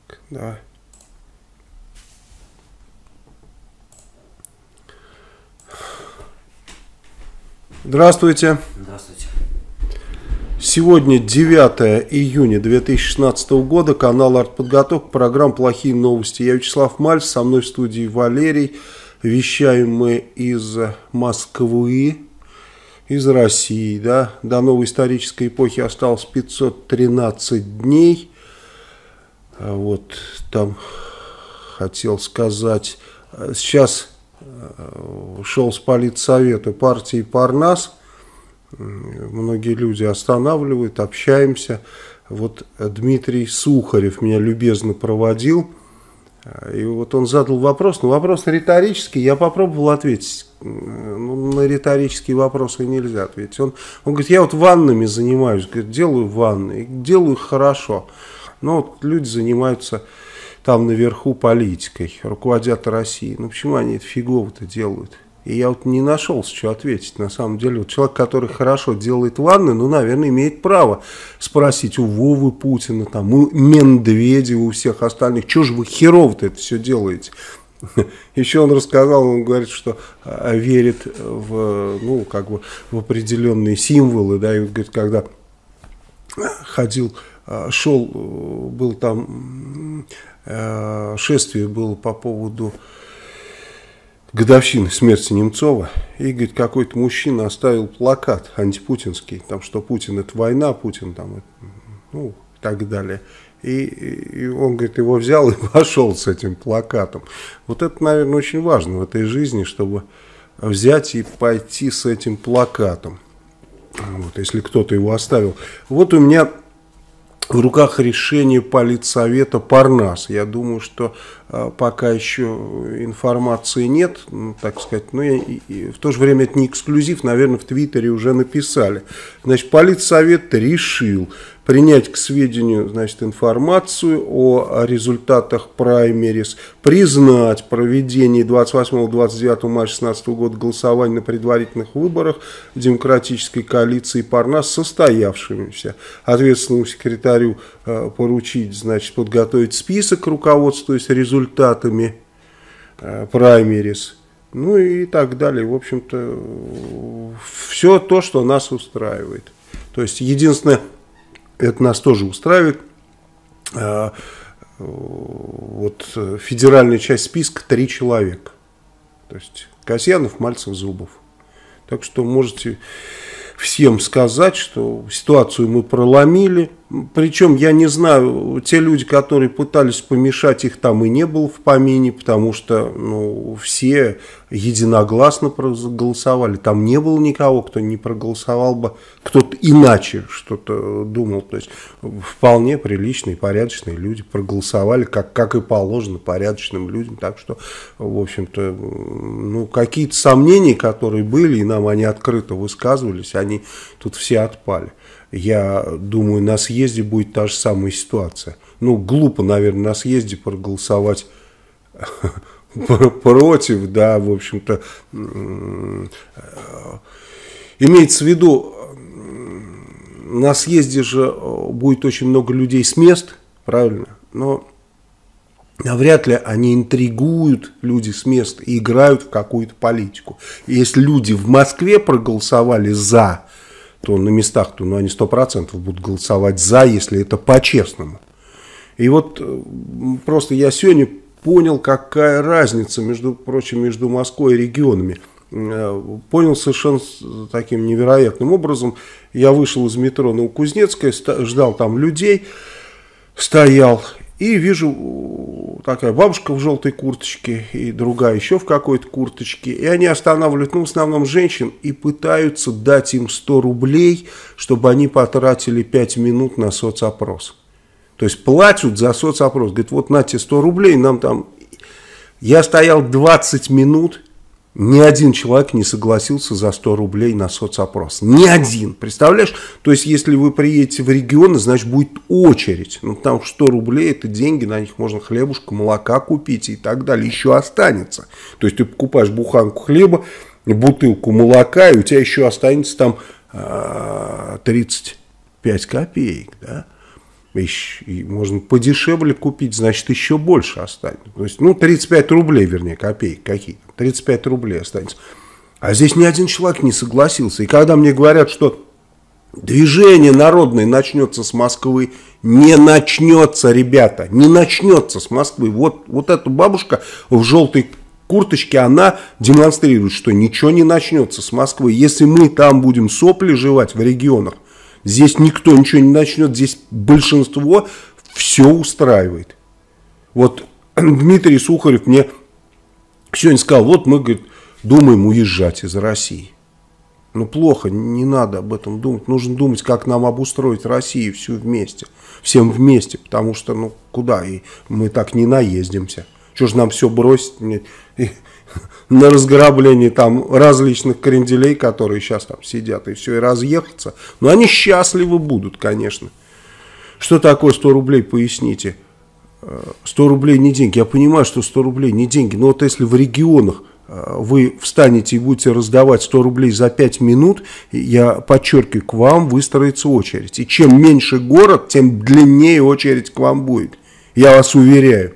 Давай. Здравствуйте. Здравствуйте. Сегодня 9 июня 2016 года, канал «Артподготовка», программа «Плохие новости». Я Вячеслав Мальц, со мной в студии Валерий. Вещаем мы из Москвы, из России. Да? До новой исторической эпохи осталось 513 дней. Вот там хотел сказать, сейчас шел с политсовета партии Парнас. Многие люди останавливают, общаемся. Вот Дмитрий Сухарев меня любезно проводил. И вот он задал вопрос. Ну, вопрос риторический. Я попробовал ответить. Ну, на риторические вопросы нельзя ответить. Он говорит, я вот ваннами занимаюсь. Говорит, делаю ванны. И делаю их хорошо. Но вот люди занимаются там наверху политикой. Руководят Россией. Ну, почему они это фигово-то делают? И я вот не нашелся, что ответить. На самом деле, вот человек, который хорошо делает ванны, ну, наверное, имеет право спросить у Вовы Путина, там, у Медведева, у всех остальных, что же вы херово-то это все делаете? Еще он рассказал, он говорит, что верит в, ну, как бы в определенные символы, да, и вот, говорит, когда ходил, шел, был там, шествие было по поводу годовщины смерти Немцова, и, говорит, какой-то мужчина оставил плакат антипутинский, там, что Путин это война, Путин там, ну, и так далее. И он, говорит, его взял и пошел с этим плакатом. Вот это, наверное, очень важно в этой жизни, чтобы взять и пойти с этим плакатом, вот, если кто-то его оставил. Вот у меня в руках решение политсовета Парнас. Я думаю, что пока еще информации нет, ну, так сказать, но в то же время это не эксклюзив, наверное, в Твиттере уже написали. Значит, политсовет решил принять к сведению, значит, информацию о результатах праймерис, признать проведение 28-29 мая 2016 года голосования на предварительных выборах демократической коалиции Парнас состоявшимися. Ответственному секретарю поручить, значит, подготовить список, руководствуясь результатами праймерис, ну и так далее. В общем-то, все то, что нас устраивает. То есть, единственное, это нас тоже устраивает. Вот федеральная часть списка 3 человека. То есть Касьянов, Мальцев, Зубов. Так что можете всем сказать, что ситуацию мы проломили. Причем, я не знаю, те люди, которые пытались помешать, их там и не было в помине, потому что, ну, все единогласно проголосовали. Там не было никого, кто не проголосовал бы, кто-то иначе что-то думал. То есть вполне приличные, порядочные люди проголосовали, как и положено порядочным людям. Так что, в общем-то, ну, какие-то сомнения, которые были, и нам они открыто высказывались, они тут все отпали. Я думаю, на съезде будет та же самая ситуация. Ну, глупо, наверное, на съезде проголосовать против, да, в общем-то. Имеется в виду, на съезде же будет очень много людей с мест, правильно? Но навряд ли они интригуют, люди с мест, и играют в какую-то политику. И если люди в Москве проголосовали за, то на местах-то, ну, они 100% будут голосовать за, если это по-честному. И вот просто я сегодня понял, какая разница, между прочим, между Москвой и регионами. Понял совершенно таким невероятным образом. Я вышел из метро Новокузнецкая, ждал там людей, стоял. И вижу, такая бабушка в желтой курточке и другая еще в какой-то курточке. И они останавливают, ну, в основном женщин, и пытаются дать им 100 рублей, чтобы они потратили 5 минут на соцопрос. То есть платят за соцопрос. Говорят, вот на тебе 100 рублей, нам там... Я стоял 20 минут, ни один человек не согласился за 100 рублей на соцопрос. Ни один. Представляешь? То есть, если вы приедете в регионы, значит, будет очередь. Ну, потому что 100 рублей – это деньги, на них можно хлебушка, молока купить и так далее. Еще останется. То есть, ты покупаешь буханку хлеба, бутылку молока, и у тебя еще останется там 35 копеек, да? вещь, и можно подешевле купить, значит, еще больше останется. То есть, 35 рублей, вернее, копейки какие-то, 35 рублей останется. А здесь ни один человек не согласился. И когда мне говорят, что движение народное начнется с Москвы, не начнется, ребята, не начнется с Москвы. Вот эта бабушка в желтой курточке, она демонстрирует, что ничего не начнется с Москвы. Если мы там будем сопли жевать в регионах, здесь никто ничего не начнет, здесь большинство все устраивает. Вот Дмитрий Сухарев мне сегодня сказал, вот мы, говорит, думаем уезжать из России. Плохо, не надо об этом думать. Нужно думать, как нам обустроить Россию всю вместе. Всем вместе, потому что, куда? И мы так не наездимся. Что же нам все бросить на разграбление там различных кренделей, которые сейчас там сидят, и все, и разъехаться. Но они счастливы будут, конечно. Что такое 100 рублей, поясните. 100 рублей не деньги. Я понимаю, что 100 рублей не деньги. Но вот если в регионах вы встанете и будете раздавать 100 рублей за 5 минут, я подчеркиваю, к вам выстроится очередь. И чем меньше город, тем длиннее очередь к вам будет. Я вас уверяю.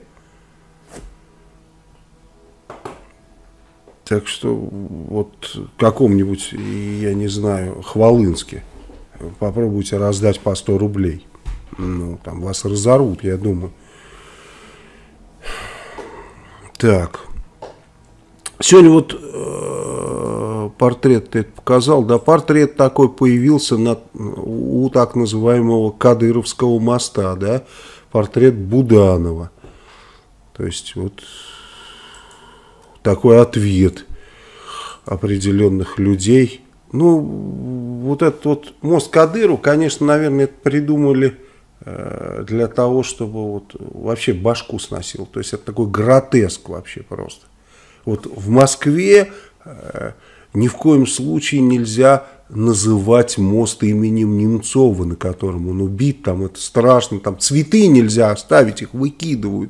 Так что вот в каком-нибудь, я не знаю, Хвалынске попробуйте раздать по 100 рублей. Там вас разорвут, я думаю. Так. Сегодня вот портрет ты показал, да, портрет такой появился у так называемого Кадыровского моста, да, портрет Буданова. То есть вот такой ответ определенных людей. Вот этот вот мост Кадыров, конечно, наверное, это придумали для того, чтобы вот вообще башку сносил. То есть это такой гротеск вообще просто. Вот в Москве ни в коем случае нельзя называть мост именем Немцова, на котором он убит, там это страшно, там цветы нельзя оставить, их выкидывают.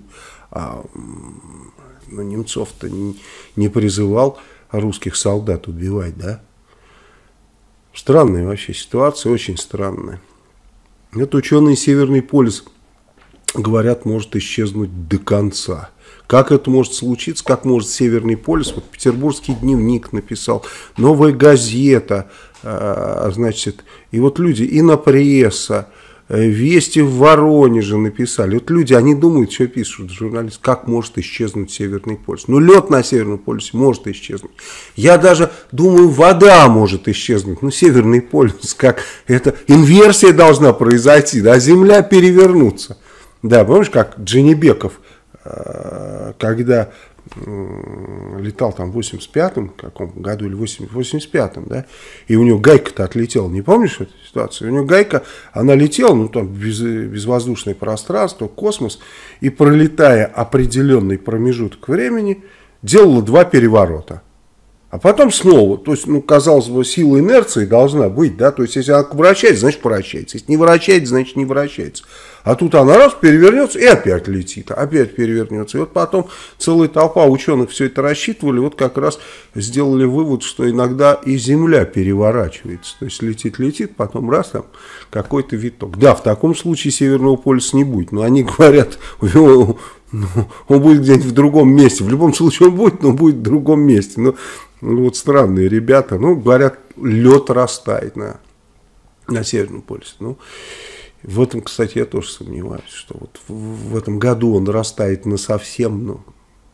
Но Немцов-то не призывал русских солдат убивать, да? Странная вообще ситуация, очень странная. Это ученые Северный полюс говорят, может исчезнуть до конца. Как это может случиться, как может Северный полюс, вот Петербургский дневник написал, Новая газета, значит, и вот люди, инопресса, Вести в Воронеже написали. Вот люди, они думают, что пишут журналисты, как может исчезнуть Северный полюс. Лед на Северном полюсе может исчезнуть. Я даже думаю, вода может исчезнуть. Северный полюс, как это, инверсия должна произойти, да, Земля перевернуться. Да, помнишь, как Джанибеков, когда летал там в 85-м каком году или в 85-м, да, и у него гайка-то отлетела, не помнишь эту ситуацию? У него гайка, она летела, там безвоздушное пространство, космос, и пролетая определенный промежуток времени, делала 2 переворота. А потом снова, то есть, казалось бы, сила инерции должна быть, да, то есть, если она вращается, значит, вращается, если не вращается, значит, не вращается. А тут она раз перевернется и опять летит, опять перевернется. И вот потом целая толпа ученых все это рассчитывали, вот как раз сделали вывод, что иногда и Земля переворачивается. То есть, летит, потом раз, там, какой-то виток. Да, в таком случае Северного полюса не будет, но они говорят, он будет где-нибудь в другом месте. В любом случае он будет, но будет в другом месте. Вот странные ребята, говорят, лед растает на Северном полюсе. В этом, кстати, я тоже сомневаюсь, что вот в этом году он растает насовсем,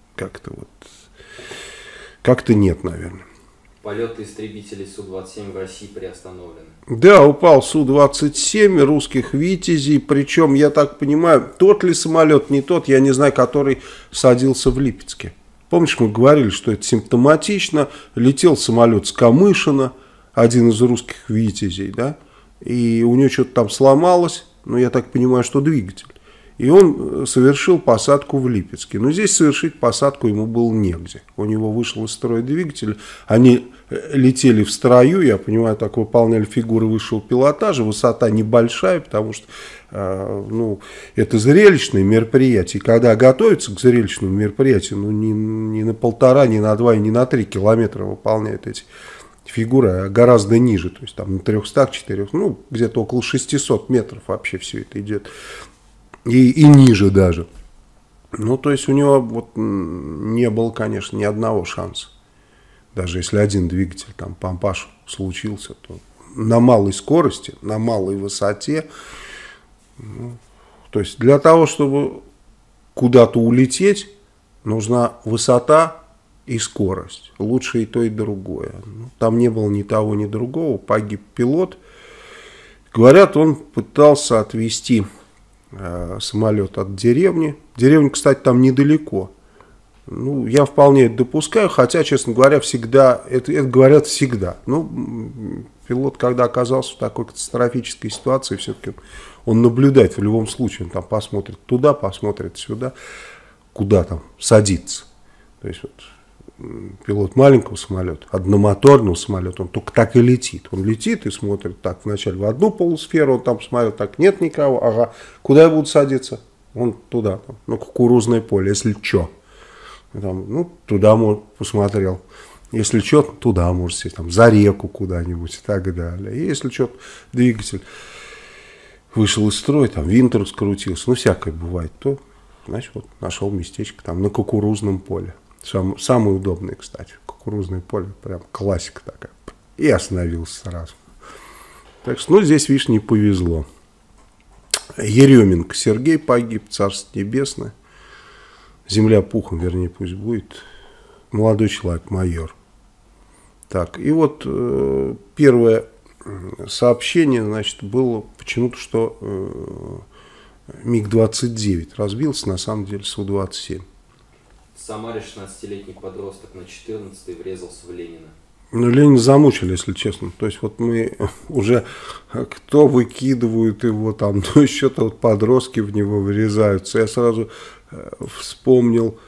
как-то нет, наверное. Полеты истребителей Су-27 в России приостановлены. Да, упал Су-27 русских «Витязей», причем, я так понимаю, тот ли самолет, не тот, я не знаю, который садился в Липецке. Помнишь, мы говорили, что это симптоматично, летел самолет с Камышина, один из русских «Витязей», да, и у него что-то там сломалось, но я так понимаю, что двигатель. И он совершил посадку в Липецке. Но здесь совершить посадку ему было негде. У него вышел из строя двигатель. Они летели в строю, я понимаю, так выполняли фигуры высшего пилотажа. Высота небольшая, потому что это зрелищное мероприятие. И когда готовятся к зрелищному мероприятию, не на 1,5, не на 2 и не на 3 километра выполняют эти фигура гораздо ниже, то есть там на 300-400, ну, где-то около 600 метров вообще все это идет, и ниже даже. Ну, то есть у него вот не было, конечно, ни одного шанса. Даже если один двигатель, там, помпаж случился, то на малой скорости, на малой высоте, ну, то есть для того, чтобы куда-то улететь, нужна высота и скорость. Лучше и то, и другое. Ну, там не было ни того, ни другого. Погиб пилот. Говорят, он пытался отвезти самолет от деревни. Деревня, кстати, там недалеко. Ну, я вполне это допускаю, хотя, честно говоря, всегда, это говорят всегда. Ну, пилот, когда оказался в такой катастрофической ситуации, все-таки он наблюдает в любом случае. Он там посмотрит туда, посмотрит сюда, куда там садиться. То есть, вот, пилот маленького самолета, одномоторного самолета, он только так и летит. Он летит и смотрит так вначале в одну полусферу, он там смотрит, так нет никого, ага, куда я буду садиться? Он туда, там, на кукурузное поле, если что. Там, ну, туда посмотрел. Если что, туда может сесть, там, за реку куда-нибудь и так далее. И если что, двигатель вышел из строя, там, винт раскрутился, ну, всякое бывает, то, значит, вот, нашел местечко там на кукурузном поле. Самое удобное, кстати, кукурузное поле, прям классика такая. И остановился сразу. Так что, ну, здесь, видишь, не повезло. Еременко Сергей погиб, царство небесное. Земля пухом, вернее, пусть будет. Молодой человек, майор. Так, и вот первое сообщение, значит, было почему-то, что МиГ-29 разбился, на самом деле, Су-27. В Самаре 16-летний подросток на 14-й врезался в Ленина. Ну, Ленина замучили, если честно. То есть, вот мы уже, кто выкидывают его там, то еще-то вот подростки в него врезаются. Я сразу вспомнил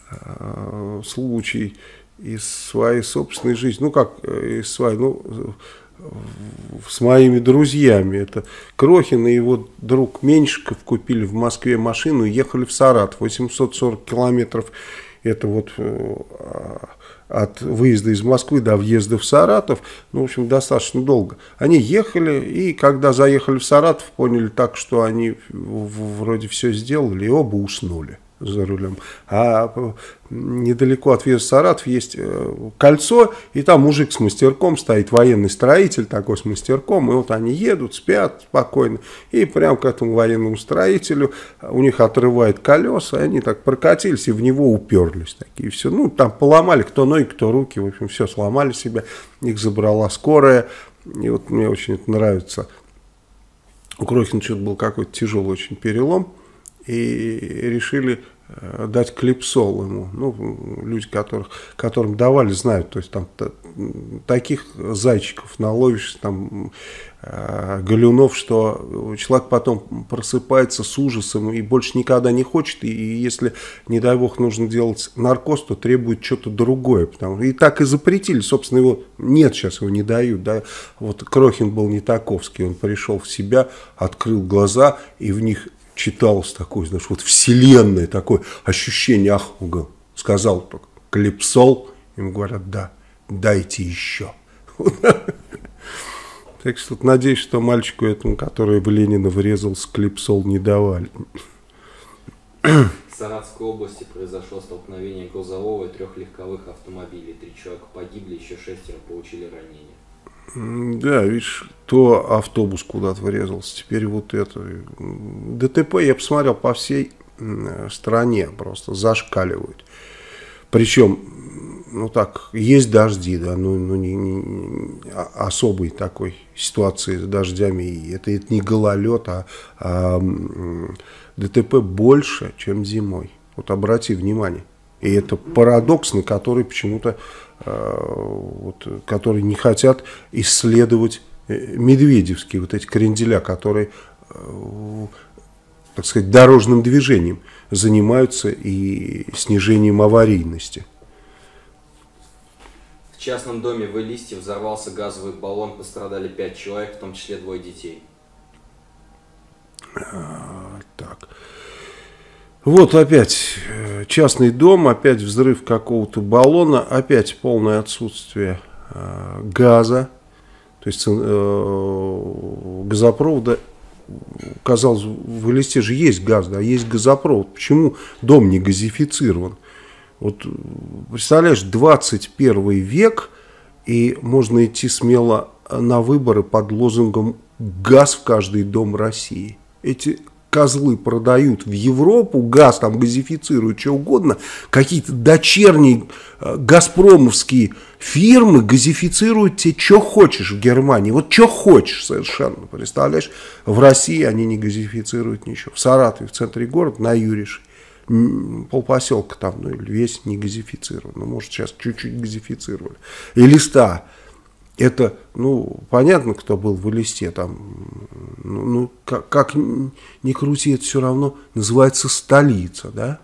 случай из своей собственной жизни. Ну, как из своей, ну, с моими друзьями. Это Крохин и его друг Меньшиков купили в Москве машину и ехали в Саратов. 840 километров. Это вот от выезда из Москвы до въезда в Саратов, ну, в общем, достаточно долго. Они ехали, и когда заехали в Саратов, поняли так, что они вроде все сделали, и оба уснули за рулем. А недалеко от въезда в Саратов есть кольцо, и там мужик с мастерком стоит, военный строитель такой с мастерком, и вот они едут, спят спокойно, и прямо к этому военному строителю у них отрывает колеса, и они так прокатились и в него уперлись такие, все, ну, там поломали кто ноги, кто руки, в общем, все, сломали себя, их забрала скорая, и вот мне очень это нравится. У Крохина что-то был какой-то тяжелый очень перелом, и решили дать клипсол ему. Ну, люди, которым давали, знают, то есть там таких зайчиков наловишь, там галюнов, что человек потом просыпается с ужасом и больше никогда не хочет, и если, не дай бог, нужно делать наркоз, то требует что-то другое. И так и запретили, собственно, его нет, сейчас его не дают. Да? Вот Крохин был не таковский, он пришел в себя, открыл глаза, и в них читалось такое, знаешь, вот вселенное такое ощущение, ах, он сказал только клипсол, ему говорят, да, дайте еще. Так что надеюсь, что мальчику этому, который в Ленина врезался, клипсол не давали. В Саратовской области произошло столкновение грузового и 3 легковых автомобилей. 3 человека погибли, еще 6 получили ранения. Да, видишь, то автобус куда-то врезался, теперь вот это. ДТП, я посмотрел, по всей стране просто зашкаливают. Причем, ну так, есть дожди, да, не особой такой ситуации с дождями. Это не гололед, а ДТП больше, чем зимой. Вот обрати внимание. И это парадокс, на который почему-то вот, которые не хотят исследовать медведевские вот эти кренделя, которые, так сказать, дорожным движением занимаются и снижением аварийности. В частном доме в Элисте взорвался газовый баллон, пострадали 5 человек, в том числе 2 детей. Так. Вот опять частный дом, опять взрыв какого-то баллона, опять полное отсутствие газа, то есть газопровода. Казалось, в Элисте же есть газ, да, есть газопровод. Почему дом не газифицирован? Вот, представляешь, 21 век, и можно идти смело на выборы под лозунгом «Газ в каждый дом России». Эти козлы продают в Европу газ, там газифицируют, что угодно. Какие-то дочерние газпромовские фирмы газифицируют тебе, что хочешь в Германии. Вот что хочешь совершенно, представляешь? В России они не газифицируют ничего. В Саратове, в центре города, на Юриши, полпоселка там, ну или весь не газифицирован. Ну, может, сейчас чуть-чуть газифицировали. Элиста. Это, ну, понятно, кто был в Элисте, там, ну как ни крути, это все равно называется столица, да?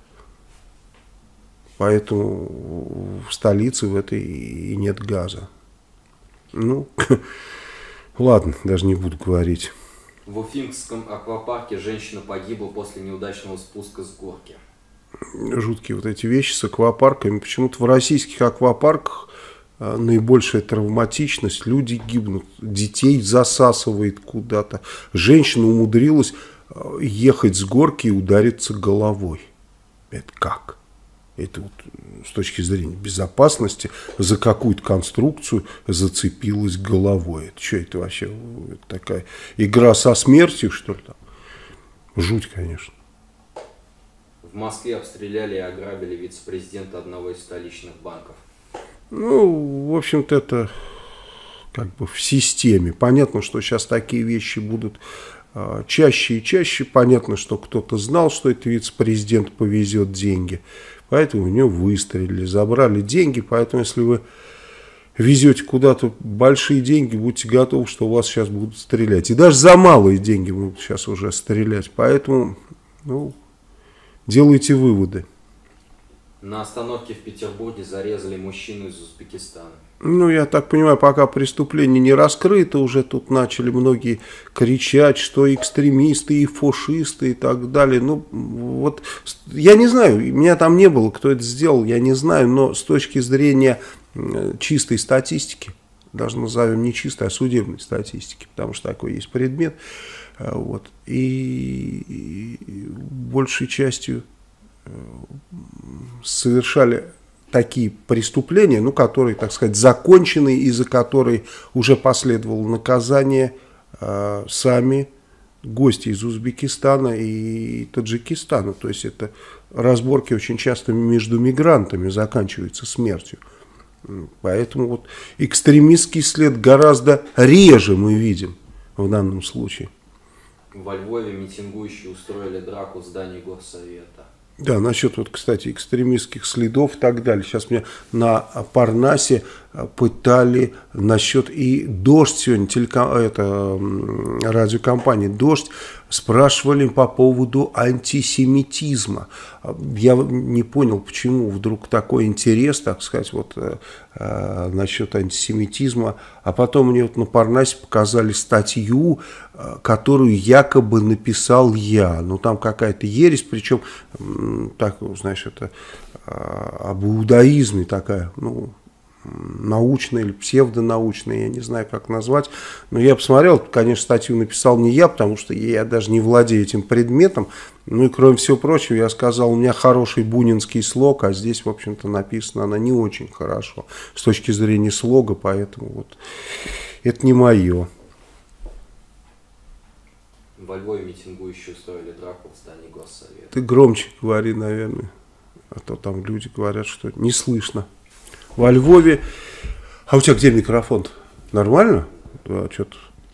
Поэтому в столице в этой и нет газа. Ну, ладно, даже не буду говорить. В Уфимском аквапарке женщина погибла после неудачного спуска с горки. Жуткие вот эти вещи с аквапарками. Почему-то в российских аквапарках наибольшая травматичность, люди гибнут, детей засасывает куда-то. Женщина умудрилась ехать с горки и удариться головой. Это как? Это вот с точки зрения безопасности за какую-то конструкцию зацепилась головой. Это что это вообще? Это такая игра со смертью, что ли? Жуть, конечно. В Москве обстреляли и ограбили вице-президента одного из столичных банков. Ну, в общем-то, это как бы в системе. Понятно, что сейчас такие вещи будут чаще и чаще. Понятно, что кто-то знал, что этот вице-президент повезет деньги. Поэтому в него выстрелили, забрали деньги. Поэтому, если вы везете куда-то большие деньги, будьте готовы, что у вас сейчас будут стрелять. И даже за малые деньги будут сейчас уже стрелять. Поэтому, ну, делайте выводы. На остановке в Петербурге зарезали мужчину из Узбекистана. Ну, я так понимаю, пока преступление не раскрыто, уже тут начали многие кричать, что экстремисты и фашисты и так далее. Ну, вот, я не знаю, меня там не было, кто это сделал, я не знаю, но с точки зрения чистой статистики, даже назовем не чистой, а судебной статистики, потому что такой есть предмет, вот, и большей частью совершали такие преступления, ну, которые, так сказать, закончены, и за которые уже последовало наказание сами гости из Узбекистана и Таджикистана. То есть это разборки очень часто между мигрантами заканчиваются смертью. Поэтому вот экстремистский след гораздо реже мы видим в данном случае. Во Львове митингующие устроили драку в здании Горсовета. Да, насчет, вот, кстати, экстремистских следов и так далее. Сейчас меня на Парнасе пытали насчет и «Дождь» сегодня, радиокомпания «Дождь», спрашивали по поводу антисемитизма. Я не понял, почему вдруг такой интерес, так сказать, вот насчет антисемитизма. А потом мне вот на Парнасе показали статью, которую якобы написал я. Ну, там какая-то ересь, причем, так, знаешь, это об иудаизме такая, ну, научная или псевдонаучная, я не знаю, как назвать. Но я посмотрел, конечно, статью написал не я, потому что я даже не владею этим предметом. Ну и кроме всего прочего, я сказал, у меня хороший бунинский слог, а здесь, в общем-то, написано она не очень хорошо с точки зрения слога, поэтому вот это не мое. Во Львове митингующие устроили драку в здании Госсовета. Ты громче говори, наверное, а то там люди говорят, что не слышно. Во Львове. А у тебя где микрофон? Нормально? Да, что-то.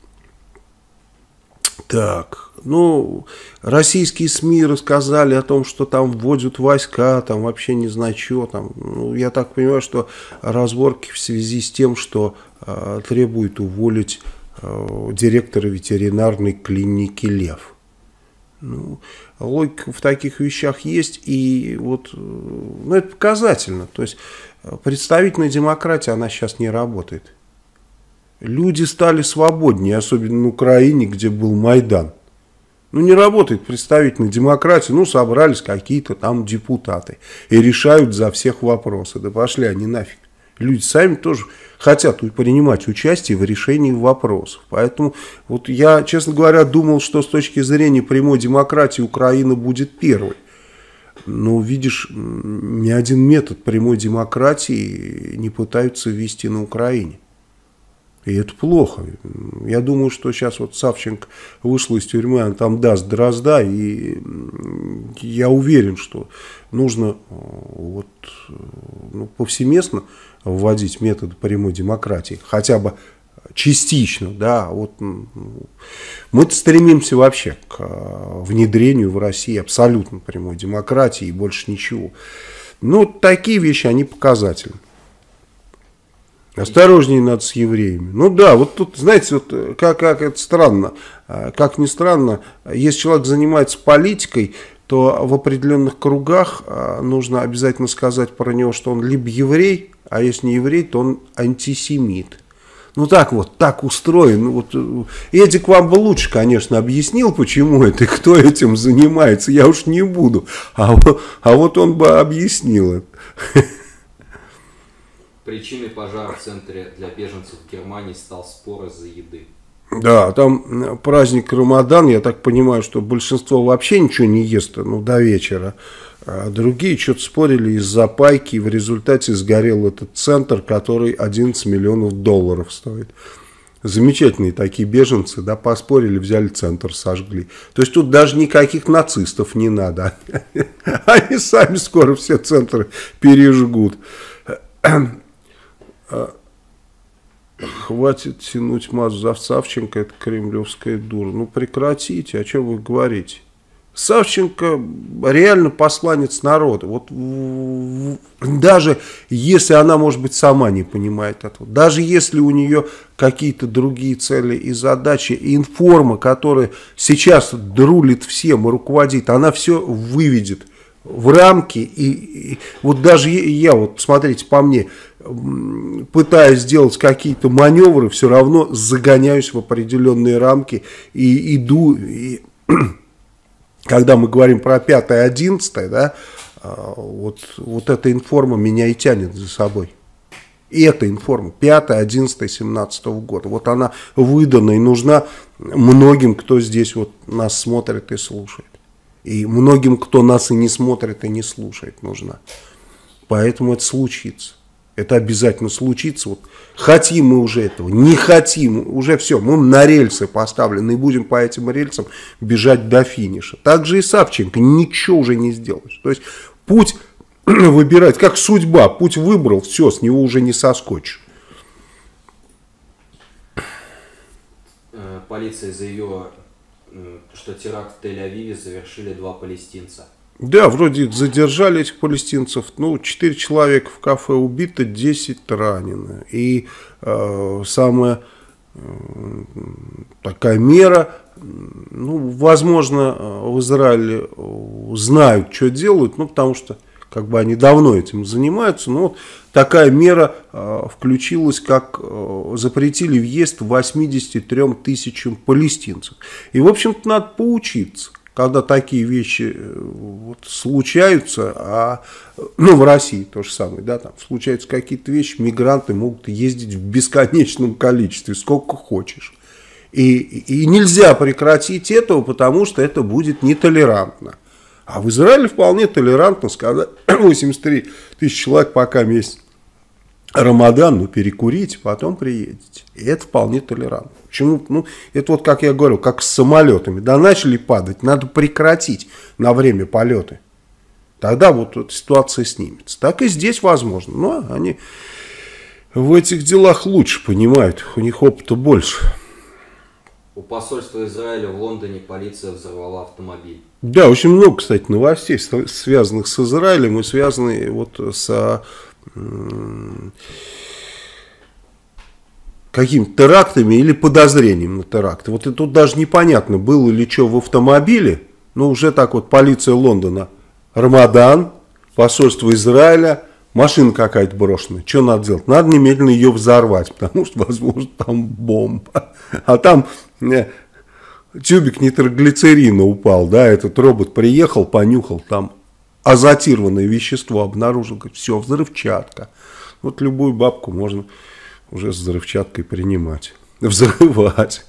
Так, ну, российские СМИ рассказали о том, что там вводят войска, там вообще не знаю что. Там, ну, я так понимаю, что разборки в связи с тем, что требуют уволить директора ветеринарной клиники «Лев». Ну, логика в таких вещах есть, и вот, ну, это показательно. То есть представительная демократия, она сейчас не работает. Люди стали свободнее, особенно на Украине, где был Майдан. Ну, не работает представительная демократия, ну, собрались какие-то там депутаты и решают за всех вопросы. Да пошли они нафиг. Люди сами тоже хотят принимать участие в решении вопросов. Поэтому вот я, честно говоря, думал, что с точки зрения прямой демократии Украина будет первой. Но, видишь, ни один метод прямой демократии не пытаются ввести на Украине. И это плохо. Я думаю, что сейчас вот Савченко вышла из тюрьмы, она там даст дрозда, и я уверен, что нужно вот, повсеместно вводить методы прямой демократии, хотя бы частично, да, вот мы-то стремимся вообще к внедрению в России абсолютно прямой демократии и больше ничего. Ну, такие вещи, они показательны. Осторожнее надо с евреями. Ну да, вот тут, знаете, вот как это странно, как ни странно, если человек занимается политикой, то в определенных кругах нужно обязательно сказать про него, что он либо еврей, а если не еврей, то он антисемит. Ну так вот, так устроен. Ну, вот, Эдик вам бы лучше, конечно, объяснил, почему это и кто этим занимается, я уж не буду. А вот он бы объяснил это. Причиной пожара в центре для беженцев в Германии стал спор из-за еды. Да, там праздник Рамадан, я так понимаю, что большинство вообще ничего не ест до вечера. А другие что-то спорили из-за пайки, и в результате сгорел этот центр, который 11 миллионов долларов стоит. Замечательные такие беженцы, да, поспорили, взяли центр, сожгли. То есть тут даже никаких нацистов не надо. Они сами скоро все центры пережгут. Хватит тянуть мазу за Савченко, это кремлевская дура. Ну прекратите, о чем вы говорите? Савченко реально посланец народа. Вот даже если она, может быть, сама не понимает этого, даже если у нее какие-то другие цели и задачи, и информа, которая сейчас друлит всем и руководит, она все выведет в рамки, и вот даже я, вот смотрите по мне, пытаясь сделать какие-то маневры, все равно загоняюсь в определенные рамки и иду, и когда мы говорим про 5-11, да, вот эта информа меня и тянет за собой. И эта информа 5-11-17 года, вот она выдана и нужна многим, кто здесь вот нас смотрит и слушает. И многим, кто нас и не смотрит, и не слушает, нужна. Поэтому это случится. Это обязательно случится. Вот хотим мы уже этого, не хотим, уже все, мы на рельсы поставлены и будем по этим рельсам бежать до финиша. Так же и Савченко, ничего уже не сделаешь. То есть путь выбирать, как судьба, путь выбрал, все, с него уже не соскочишь. Полиция заявила, что теракт в Тель-Авиве завершили 2 палестинца. Да, вроде задержали этих палестинцев, 4 человека в кафе убито, 10 ранено. И самая такая мера, возможно, в Израиле знают, что делают, потому что как бы они давно этим занимаются, но вот такая мера включилась, как запретили въезд 83 тысячам палестинцев. И, в общем-то, надо поучиться, когда такие вещи случаются, в России то же самое, да, там случаются какие-то вещи, мигранты могут ездить в бесконечном количестве, сколько хочешь. И нельзя прекратить этого, потому что это будет нетолерантно. А в Израиле вполне толерантно сказать, 83 тысячи человек пока месяц Рамадан, перекурите, потом приедете. И это вполне толерантно. Почему? Это вот, как я говорил, как с самолетами. Да начали падать, надо прекратить на время полета. Тогда вот эта ситуация снимется. Так и здесь возможно. Но они в этих делах лучше понимают, у них опыта больше. У посольства Израиля в Лондоне полиция взорвала автомобиль. Да, очень много, кстати, новостей, связанных с Израилем и связанных вот с какими-то терактами или подозрением на теракты. Вот и тут даже непонятно, было ли что в автомобиле, но уже так вот полиция Лондона, Рамадан, посольство Израиля, машина какая-то брошенная. Что надо делать? Надо немедленно ее взорвать, потому что, возможно, там бомба. А там тюбик нитроглицерина упал, да, этот робот приехал, понюхал, там азотированное вещество обнаружил, говорит, все, взрывчатка. Вот любую бабку можно уже с взрывчаткой принимать, взрывать.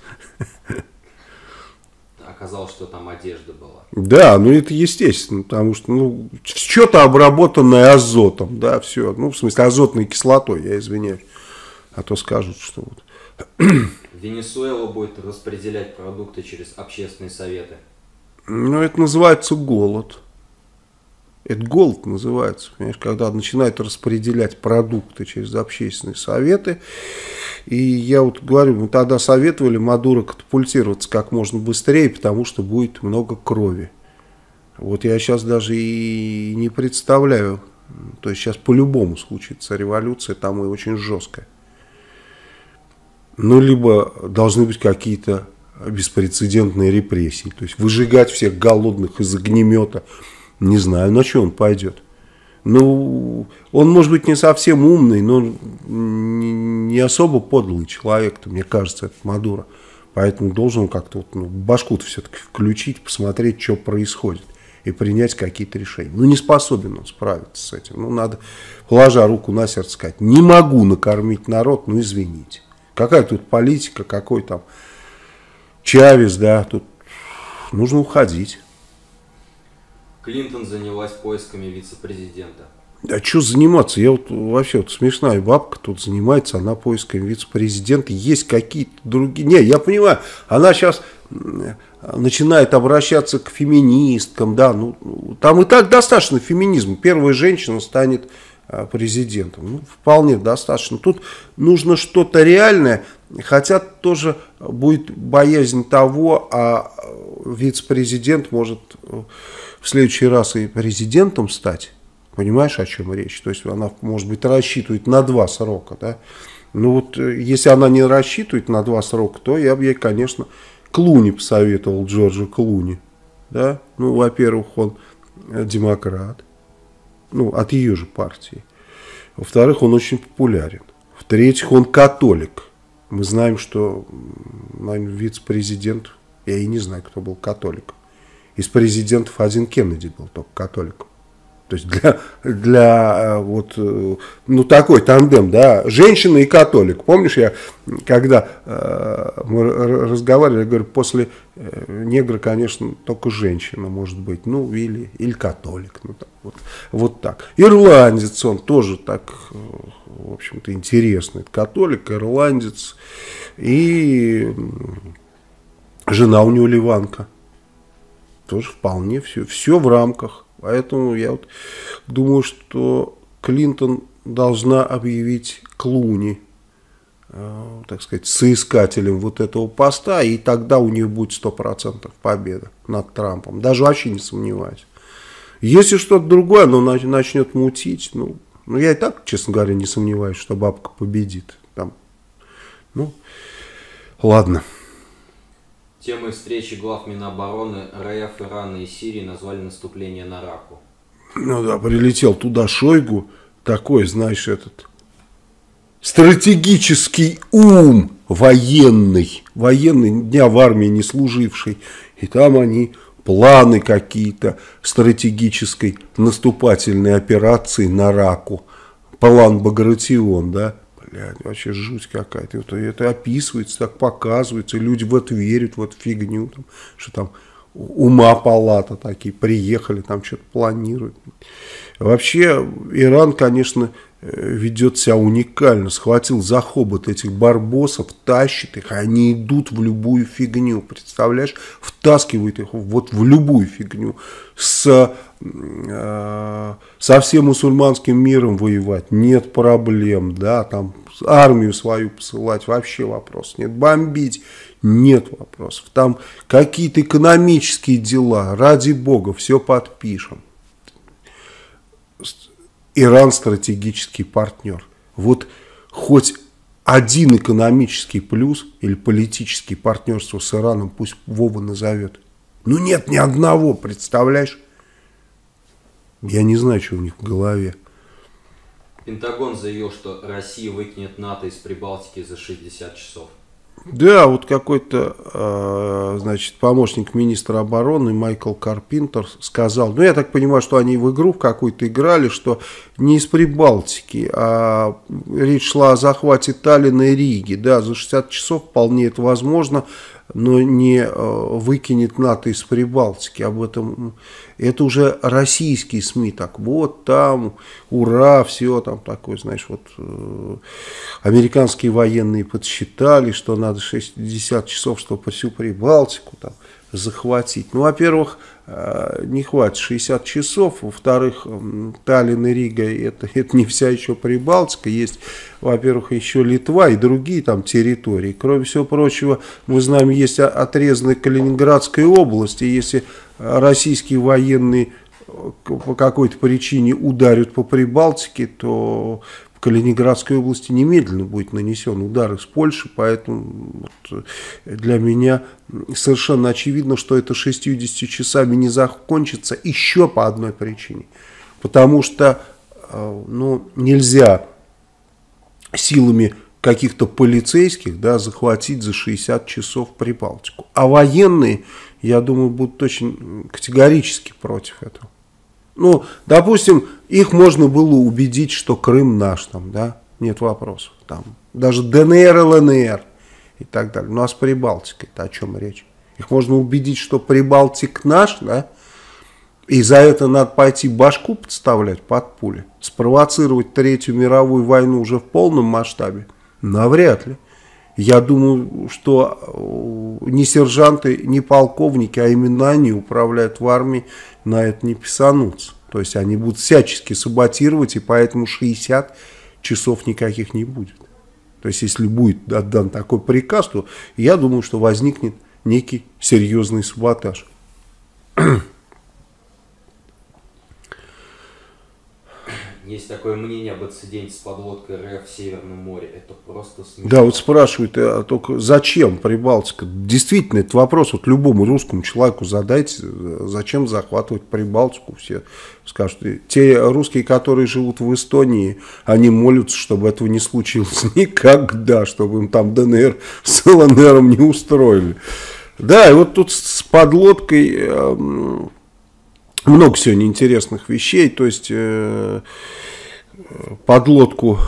Оказалось, что там одежда была. Да, ну это естественно, потому что, ну, что-то обработанное азотом, да, все, ну, в смысле, азотной кислотой, я извиняюсь, а то скажут, что вот. Венесуэла будет распределять продукты через общественные советы. Ну, это называется голод. Это голод называется, понимаешь, когда начинают распределять продукты через общественные советы. И я вот говорю, мы тогда советовали Мадуро катапультироваться как можно быстрее, потому что будет много крови. Вот я сейчас даже и не представляю, то есть сейчас по-любому случится революция, там и очень жесткая. Ну, либо должны быть какие-то беспрецедентные репрессии, то есть выжигать всех голодных из огнемета. Не знаю, на что он пойдет. Ну, он может быть не совсем умный, но не особо подлый человек-то, мне кажется, этот Мадуро. Поэтому должен как-то вот, башку-то все-таки включить, посмотреть, что происходит, и принять какие-то решения. Ну, не способен он справиться с этим. Ну, надо, положа руку на сердце, сказать, не могу накормить народ, ну, извините. Какая тут политика, какой там Чавес, да, тут нужно уходить. Клинтон занялась поисками вице-президента. А что заниматься? Я вот вообще вот смешная бабка тут занимается, она поисками вице-президента. Есть какие-то другие. Не, я понимаю, она сейчас начинает обращаться к феминисткам, да, ну, там и так достаточно феминизма. Первая женщина станет президентом. Ну, вполне достаточно. Тут нужно что-то реальное, хотя тоже будет боязнь того, а вице-президент может в следующий раз и президентом стать. Понимаешь, о чем речь? То есть она, может быть, рассчитывает на 2 срока. Да? Ну вот, если она не рассчитывает на 2 срока, то я бы ей, конечно, Клуни посоветовал, Джорджа Клуни. Да? Ну, во-первых, он демократ. Ну, от ее же партии. Во-вторых, он очень популярен. В-третьих, он католик. Мы знаем, что, наверное, вице-президент, я и не знаю, кто был католиком. Из президентов один Кеннеди был только католиком. То есть для вот, ну, такой тандем, да, женщина и католик. Помнишь, я, когда мы разговаривали, я говорю, после негра, конечно, только женщина может быть, ну, или католик, ну, так, вот так. Ирландец он тоже так, в общем-то, интересный. Католик, ирландец, и жена у него ливанка. Тоже вполне все в рамках. Поэтому я вот думаю, что Клинтон должна объявить Клуни, так сказать, соискателем вот этого поста, и тогда у нее будет 100% победа над Трампом. Даже вообще не сомневаюсь. Если что-то другое, оно начнет мутить, ну, я и так, честно говоря, не сомневаюсь, что бабка победит. Там, ну, ладно. Темой встречи глав Минобороны РФ, Ирана и Сирии назвали наступление на Раку. Ну да, прилетел туда Шойгу, такой, знаешь, этот стратегический ум военный дня в армии не служивший. И там они планы какие-то стратегической наступательной операции на Раку. План Багратион, да. Блядь, вообще жуть какая-то. Это описывается, так показывается. Люди в это верят, в эту фигню. Там, что там ума палата такие приехали, там что-то планируют. Вообще Иран, конечно, ведет себя уникально. Схватил за хобот этих барбосов, тащит их, они идут в любую фигню. Представляешь? Втаскивают их вот в любую фигню. Со всем мусульманским миром воевать нет проблем, да, там армию свою посылать вообще вопрос нет, бомбить нет вопросов, там какие-то экономические дела, ради бога, все подпишем. Иран стратегический партнер. Вот хоть один экономический плюс или политический партнерство с Ираном пусть Вова назовет. Ну нет ни одного, представляешь? Я не знаю, что у них в голове. Пентагон заявил, что Россия выкинет НАТО из Прибалтики за 60 часов. Да, вот какой-то, значит, помощник министра обороны Майкл Карпинтер сказал, ну, я так понимаю, что они в игру в какую-то играли, что не из Прибалтики, а речь шла о захвате Таллина и Риги. Да, за 60 часов вполне это возможно, но не выкинет НАТО из Прибалтики. Об этом это уже российские СМИ так, вот там, ура, все там такое, знаешь, вот американские военные подсчитали, что надо 60 часов, чтобы всю Прибалтику там захватить. Ну, во-первых, не хватит 60 часов, во-вторых, Таллин и Рига это не вся еще Прибалтика, есть, во-первых, еще Литва и другие там территории. Кроме всего прочего, мы знаем, есть отрезанная Калининградская область, и если российские военные по какой-то причине ударят по Прибалтике, то в Калининградской области немедленно будет нанесен удар из Польши, поэтому вот для меня совершенно очевидно, что это 60 часами не закончится еще по одной причине. Потому что ну, нельзя силами каких-то полицейских, да, захватить за 60 часов Прибалтику. А военные, я думаю, будут очень категорически против этого. Ну, допустим, их можно было убедить, что Крым наш, там, да, нет вопросов. Там, даже ДНР, ЛНР и так далее. Ну, а с Прибалтикой-то о чем речь? Их можно убедить, что Прибалтик наш, да, и за это надо пойти башку подставлять под пули, спровоцировать Третью мировую войну уже в полном масштабе? Навряд ли. Я думаю, что не сержанты, не полковники, а именно они управляют в армии, на это не писанутся. То есть они будут всячески саботировать, и поэтому 60 часов никаких не будет. То есть если будет отдан такой приказ, то я думаю, что возникнет некий серьезный саботаж. Есть такое мнение об инциденте с подлодкой РФ в Северном море. Это просто смешно. Да, вот спрашивают, а только зачем Прибалтика? Действительно, это вопрос вот любому русскому человеку задайте, зачем захватывать Прибалтику. Все скажут, те русские, которые живут в Эстонии, они молятся, чтобы этого не случилось никогда, чтобы им там ДНР с ЛНР не устроили. Да, и вот тут с подлодкой много сегодня интересных вещей, то есть подлодка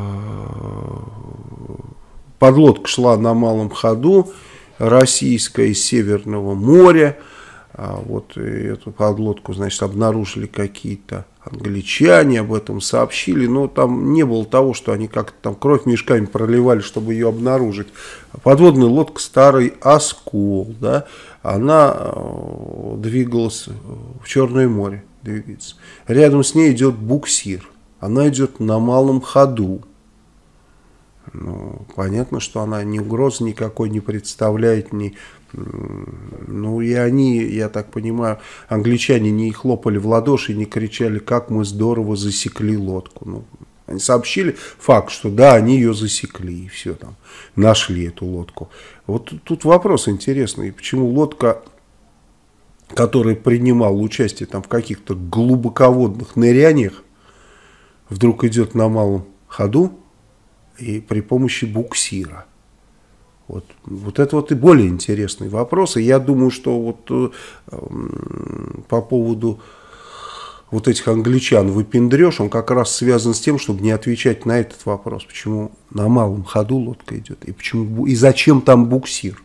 шла на малом ходу, российская из Северного моря, вот эту подлодку, значит, обнаружили какие-то англичане, об этом сообщили, но там не было того, что они как-то там кровь мешками проливали, чтобы ее обнаружить. Подводная лодка «Старый Оскол», да, она двигалась в Черное море, двигается. Рядом с ней идет буксир, она идет на малом ходу. Ну, понятно, что она ни угрозы никакой не представляет, ну и они, я так понимаю, англичане не хлопали в ладоши и не кричали, как мы здорово засекли лодку. Ну, они сообщили факт, что да, они ее засекли и все там, нашли эту лодку. Вот тут вопрос интересный, почему лодка, которая принимала участие там в каких-то глубоководных ныряниях, вдруг идет на малом ходу и при помощи буксира. Вот это вот и более интересный вопрос. И я думаю, что вот по поводу вот этих англичан выпендрёж, он как раз связан с тем, чтобы не отвечать на этот вопрос. Почему на малом ходу лодка идет? И, почему, и зачем там буксир?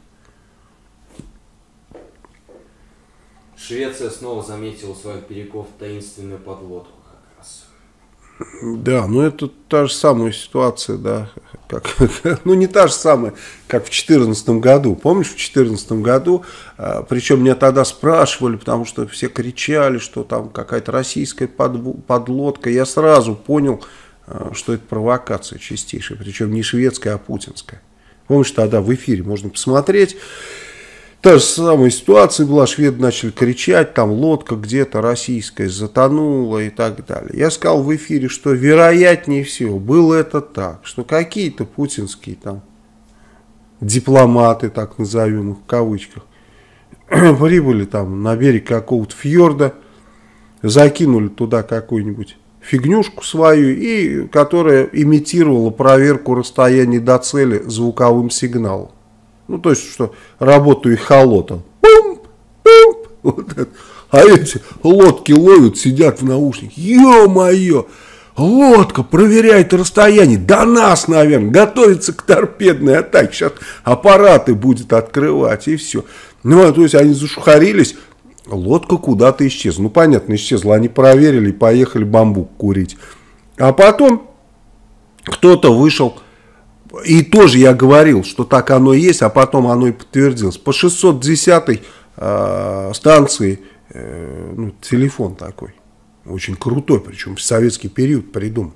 Швеция снова заметила у своих берегов таинственную подлодку как раз. Да, ну это та же самая ситуация, да, ну не та же самая, как в 2014 году. Помнишь, в 2014 году, причем меня тогда спрашивали, потому что все кричали, что там какая-то российская подлодка. Я сразу понял, что это провокация чистейшая, причем не шведская, а путинская. Помнишь, тогда в эфире можно посмотреть. Та же самая ситуация была, шведы начали кричать, там лодка где-то российская затонула и так далее. Я сказал в эфире, что вероятнее всего было это так, что какие-то путинские там дипломаты, так назовем их в кавычках, прибыли там на берег какого-то фьорда, закинули туда какую-нибудь фигнюшку свою, и которая имитировала проверку расстояния до цели звуковым сигналом. Ну, то есть, что работу эхолота. Пум, пум, вот это. А эти лодки ловят, сидят в наушниках. Ё-моё! Лодка проверяет расстояние до нас, наверное, готовится к торпедной атаке. Сейчас аппараты будет открывать, и все. Ну, то есть, они зашухарились, лодка куда-то исчезла. Ну, понятно, исчезла. Они проверили и поехали бамбук курить. А потом кто-то вышел, и тоже я говорил, что так оно и есть, а потом оно и подтвердилось. По 610-й станции, ну, телефон такой. Очень крутой, причем в советский период придуман.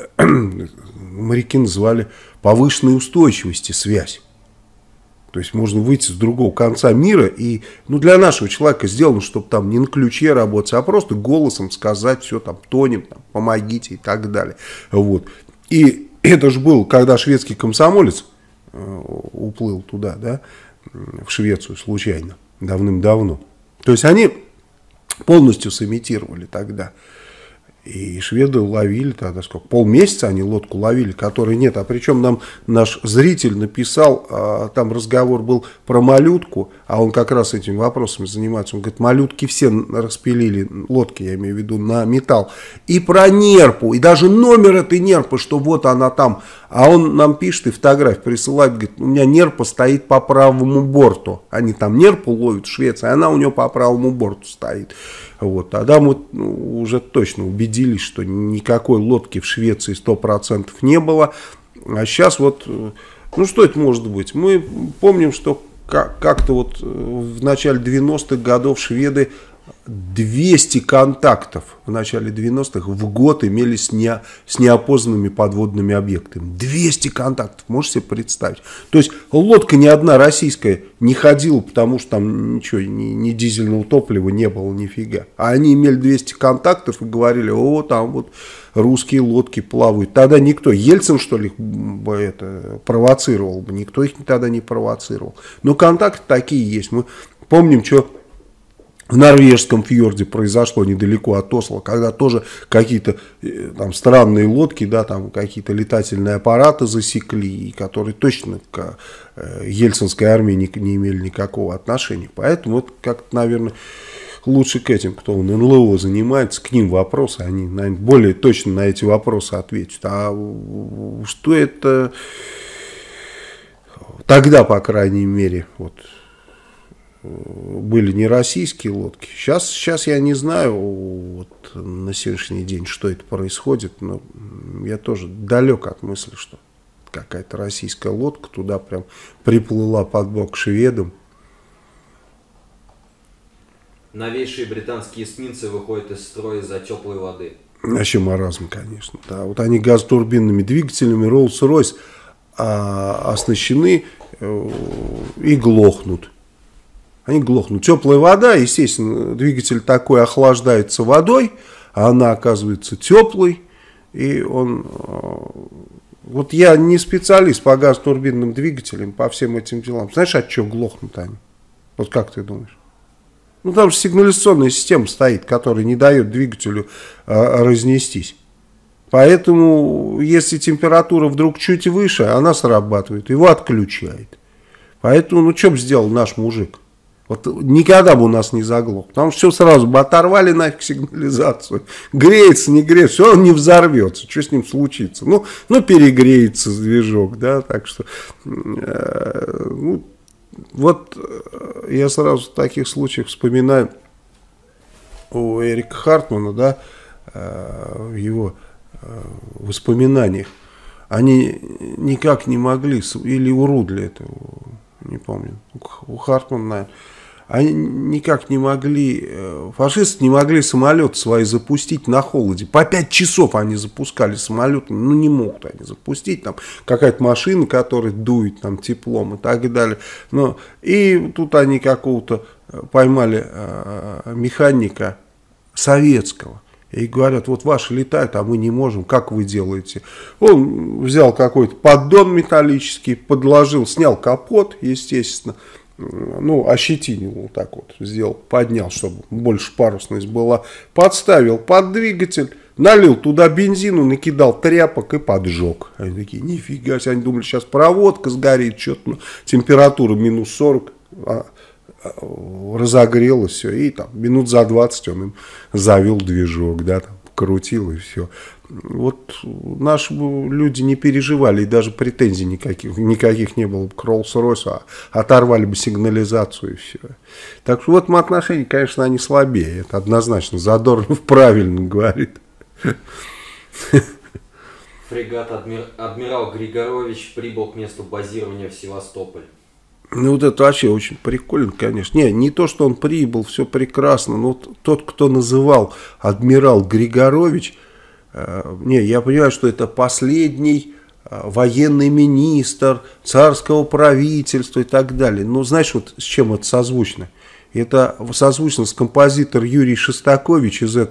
Моряки называли повышенной устойчивости связь. То есть можно выйти с другого конца мира и, ну, для нашего человека сделано, чтобы там не на ключе работать, а просто голосом сказать, все там тонем, там, помогите и так далее. Вот. И это же было, когда шведский комсомолец уплыл туда, да, в Швецию случайно, давным-давно. То есть они полностью сымитировали тогда. И шведы ловили тогда сколько? Полмесяца они лодку ловили, которой нет. А причем нам наш зритель написал, там разговор был про малютку, а он как раз этими вопросами занимается. Он говорит, малютки все распилили, лодки я имею в виду, на металл. И про нерпу, и даже номер этой нерпы, что вот она там. А он нам пишет и фотографию присылает, говорит, у меня нерпа стоит по правому борту. Они там нерпу ловят в Швеции, а она у него по правому борту стоит. Вот. Тогда мы уже точно убедились, что никакой лодки в Швеции 100% не было. А сейчас вот, ну что это может быть? Мы помним, что как-то вот в начале 90-х годов шведы 200 контактов в начале 90-х в год имели с неопознанными подводными объектами. 200 контактов, можете себе представить. То есть лодка ни одна российская не ходила, потому что там ничего, ни дизельного топлива не было, нифига. А они имели 200 контактов и говорили, о, там вот русские лодки плавают. Тогда никто, Ельцин что ли бы это провоцировал бы, никто их тогда не провоцировал. Но контакты такие есть. Мы помним, что в норвежском фьорде произошло недалеко от Осло, когда тоже какие-то там странные лодки, да, там какие-то летательные аппараты засекли, которые точно к ельцинской армии не имели никакого отношения. Поэтому вот как-то, наверное, лучше к этим, кто в НЛО занимается, к ним вопросы, они, наверное, более точно на эти вопросы ответят. А что это тогда, по крайней мере, вот, были не российские лодки. Сейчас я не знаю вот, на сегодняшний день, что это происходит, но я тоже далек от мысли, что какая-то российская лодка туда прям приплыла под бок шведам. Новейшие британские эсминцы выходят из строя из-за теплой воды. Вообще маразм, конечно. Да. Вот они газотурбинными двигателями Rolls-Royce оснащены и глохнут. Они глохнут. Теплая вода, естественно, двигатель такой охлаждается водой, а она оказывается теплой. И он... Вот я не специалист по газотурбинным двигателям, по всем этим делам. Знаешь, от чего глохнут они? Вот как ты думаешь? Ну, там же сигнализационная система стоит, которая не дает двигателю разнестись. Поэтому, если температура вдруг чуть выше, она срабатывает, его отключает. Поэтому, ну, что бы сделал наш мужик? Вот никогда бы у нас не заглох. Потому что все сразу бы оторвали нафиг сигнализацию. Греется, не греется, все, он не взорвется. Что с ним случится? Ну перегреется движок, да, так что... Вот я сразу в таких случаях вспоминаю у Эрика Хартмана, да, в его воспоминаниях. Они никак не могли, или у Рудля это, не помню, у Хартмана, наверное, они никак не могли, фашисты не могли самолеты свои запустить на холоде. По 5 часов они запускали самолеты, ну не могут они запустить. Там какая-то машина, которая дует там теплом и так далее. Но, и тут они какого-то поймали механика советского. И говорят, вот ваши летают, а мы не можем, как вы делаете? Он взял какой-то поддон металлический, подложил, снял капот, естественно. Ну, ощетинил вот так вот, сделал, поднял, чтобы больше парусность была, подставил под двигатель, налил туда бензину, накидал тряпок и поджег. Они такие, нифига себе, они думали, сейчас проводка сгорит, что-то, температура минус 40, разогрелось все, и там минут за 20 он им завел движок, да, там, крутил и все. Вот наши люди не переживали, и даже претензий никаких не было к Роллс-Ройсу, оторвали бы сигнализацию и все. Так что в этом отношении, конечно, они слабее, это однозначно, Задорнов правильно говорит. Фрегат «Адмирал Григорович» прибыл к месту базирования в Севастополь. Ну, вот это вообще очень прикольно, конечно. Не то, что он прибыл, все прекрасно, но тот, кто называл «Адмирал Григорович», я понимаю, что это последний военный министр царского правительства и так далее. Но знаешь, вот с чем это созвучно? Это созвучно с композитором Юрий Шостакович из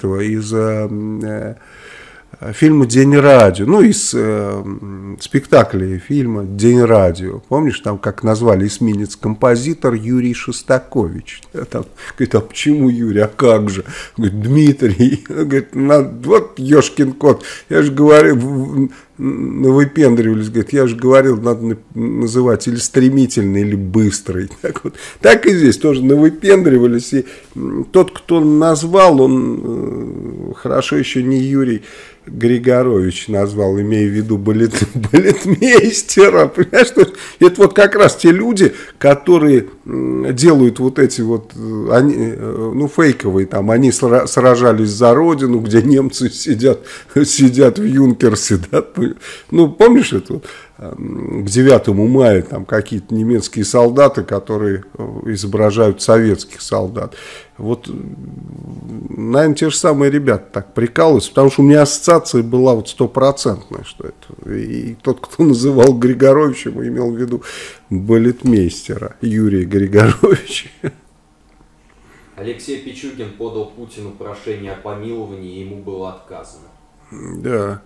фильма «День радио», ну, из спектакля фильма «День радио». Помнишь, там как назвали эсминец композитор Юрий Шостакович? Там, говорит, а почему Юрий, а как же? Говорит, Дмитрий. Говорит, вот ешкин кот, я же говорил, выпендривались, говорит, я же говорил, надо называть или стремительный, или быстрый. Так и здесь тоже навыпендривались, и тот, кто назвал, он хорошо еще не Юрий Григорович назвал, имея в виду балетмейстера, понимаешь, что это вот как раз те люди, которые делают вот эти вот, они, ну, фейковые, там, они сражались за родину, где немцы сидят в Юнкерсе, да, ну, помнишь это вот? К 9 мая там какие-то немецкие солдаты, которые изображают советских солдат. Вот, наверное, те же самые ребята так прикалываются, потому что у меня ассоциация была вот стопроцентная, что это. И тот, кто называл Григоровичем, имел в виду балетмейстера Юрия Григоровича. Алексей Пичугин подал Путину прошение о помиловании, и ему было отказано. Да.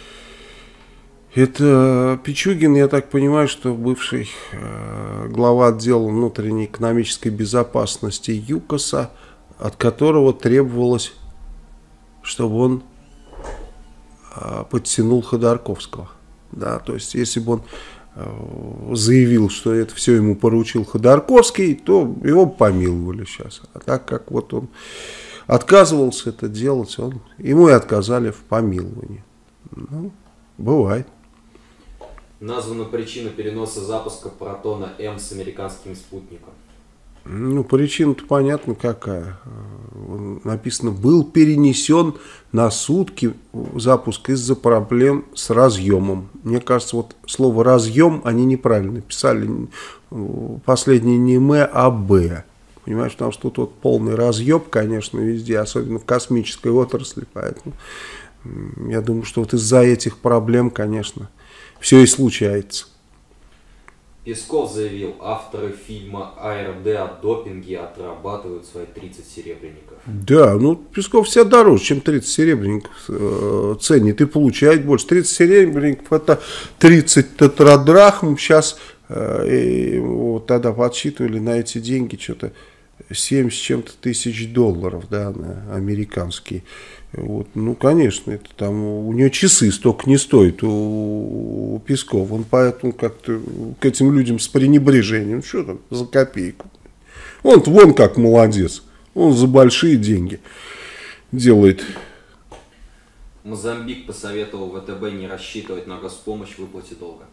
Это Пичугин, я так понимаю, что бывший глава отдела внутренней экономической безопасности ЮКОСа, от которого требовалось, чтобы он подтянул Ходорковского. Да, то есть, если бы он заявил, что это все ему поручил Ходорковский, то его помиловали сейчас. А так как вот он отказывался это делать, ему и отказали в помиловании. Ну, бывает. Названа причина переноса запуска Протона-М с американским спутником. Ну, причина-то понятна какая. Написано, был перенесен на сутки запуск из-за проблем с разъемом. Мне кажется, вот слово «разъем» они неправильно писали. Последнее не «м», а «б». Понимаешь, потому что тут вот полный разъеб, конечно, везде, особенно в космической отрасли. Поэтому я думаю, что вот из-за этих проблем, конечно, все и случается. Песков заявил, авторы фильма АРД о допинге отрабатывают свои 30 серебряников. Да, ну Песков себя дороже, чем 30 серебряников ценит и получает больше. 30 серебряников это 30 тетрадрахм. Сейчас вот тогда подсчитывали на эти деньги что-то 7 с чем-то тысяч долларов, да, на американские. Вот, ну, конечно, это там у нее часы столько не стоит у Песков. Он поэтому как-то к этим людям с пренебрежением. Что там за копейку? Он вон как молодец. Он за большие деньги делает. Мозамбик посоветовал ВТБ не рассчитывать на госпомощь в выплате долга.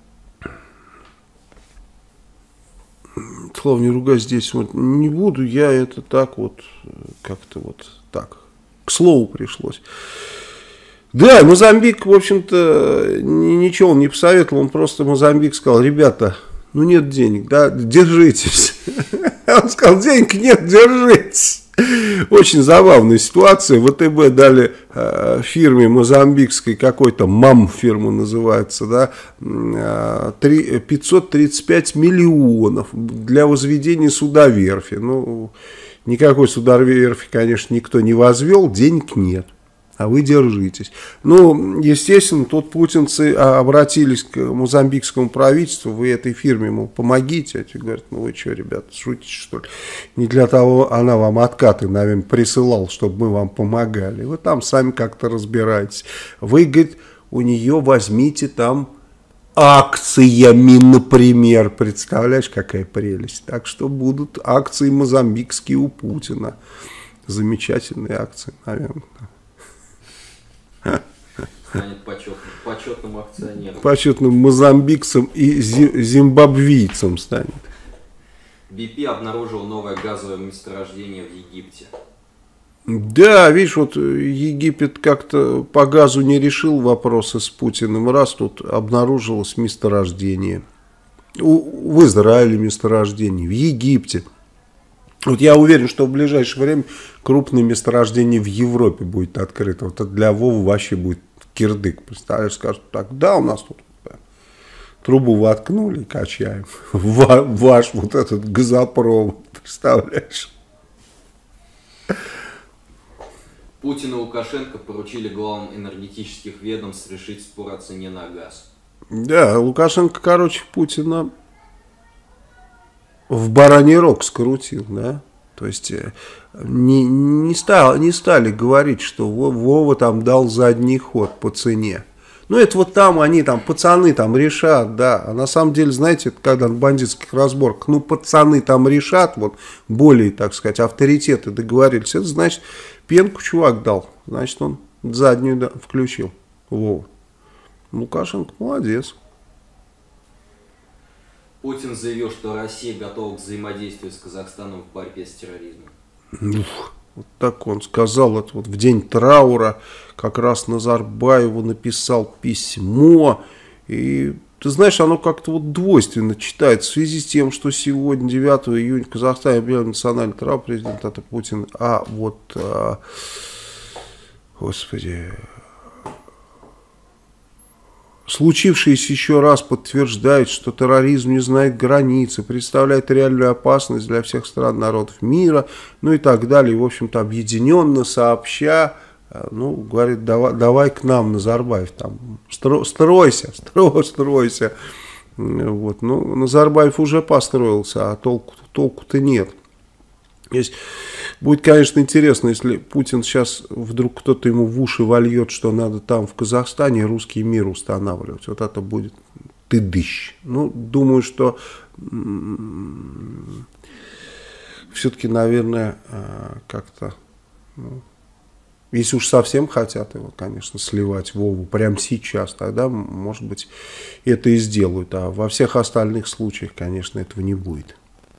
Слава, не ругай здесь. Вот, не буду я это так вот, как-то вот так. К слову пришлось. Да, Мозамбик, в общем-то, ничего он не посоветовал. Он просто Мозамбик сказал, ребята, ну нет денег, да, держитесь. Он сказал, денег нет, держитесь. Очень забавная ситуация. ВТБ дали фирме мозамбикской, какой-то МАМ фирма называется, да, 535 миллионов для возведения судоверфи. Ну, никакой судоверфи, конечно, никто не возвел, денег нет. А вы держитесь. Ну, естественно, тут путинцы обратились к мозамбикскому правительству, вы этой фирме, мол, помогите. А те говорят, ну вы что, ребята, шутите, что ли? Не для того она вам откаты, наверное, присылала, чтобы мы вам помогали. Вы там сами как-то разбираетесь. Вы, говорит, у нее возьмите там акциями, например. Представляешь, какая прелесть. Так что будут акции мозамбикские у Путина. Замечательные акции, наверное. Станет почетным акционером. Почетным мозамбикцем и зимбабвийцем станет. BP обнаружил новое газовое месторождение в Египте. Да, видишь, вот Египет как-то по газу не решил вопросы с Путиным. Раз тут обнаружилось месторождение. В Израиле месторождение, в Египте. Вот я уверен, что в ближайшее время крупное месторождение в Европе будет открыто. Вот это для Вовы вообще будет кирдык. Представляешь, скажут, так, да, у нас тут трубу воткнули, качаем. Ваш вот этот газопровод, представляешь? Путин и Лукашенко поручили главам энергетических ведомств решить спор о цене на газ. Да, Лукашенко, короче, Путина в бараний рог скрутил, да, то есть не стали говорить, что Вова там дал задний ход по цене. Ну, это вот там они, там, пацаны там решат, да, а на самом деле, знаете, когда на бандитских разборках, ну, пацаны там решат, вот, более, так сказать, авторитеты договорились, это значит, пенку чувак дал, значит, он заднюю, да, включил, Вова. Лукашенко молодец. Путин заявил, что Россия готова к взаимодействию с Казахстаном в борьбе с терроризмом. Вот так он сказал, это вот в день траура, как раз Назарбаеву написал письмо. И ты знаешь, оно как-то вот двойственно читается в связи с тем, что сегодня, 9 июня, в Казахстане объявлен национальный траур, президент это Путин. А вот, господи... Случившееся еще раз подтверждает, что терроризм не знает границы, представляет реальную опасность для всех стран, народов мира, ну и так далее. И, в общем-то, объединенно, сообща, ну, говорит, давай к нам, Назарбаев, там, стройся. Вот, ну, Назарбаев уже построился, а толку-то нет. Здесь будет, конечно, интересно, если Путин сейчас вдруг кто-то ему в уши вольет, что надо там в Казахстане русский мир устанавливать. Вот это будет тыдыщ. Ну, думаю, что все-таки, наверное, как-то, ну, если уж совсем хотят его, конечно, сливать Вову прямо сейчас, тогда, может быть, это и сделают. А во всех остальных случаях, конечно, этого не будет.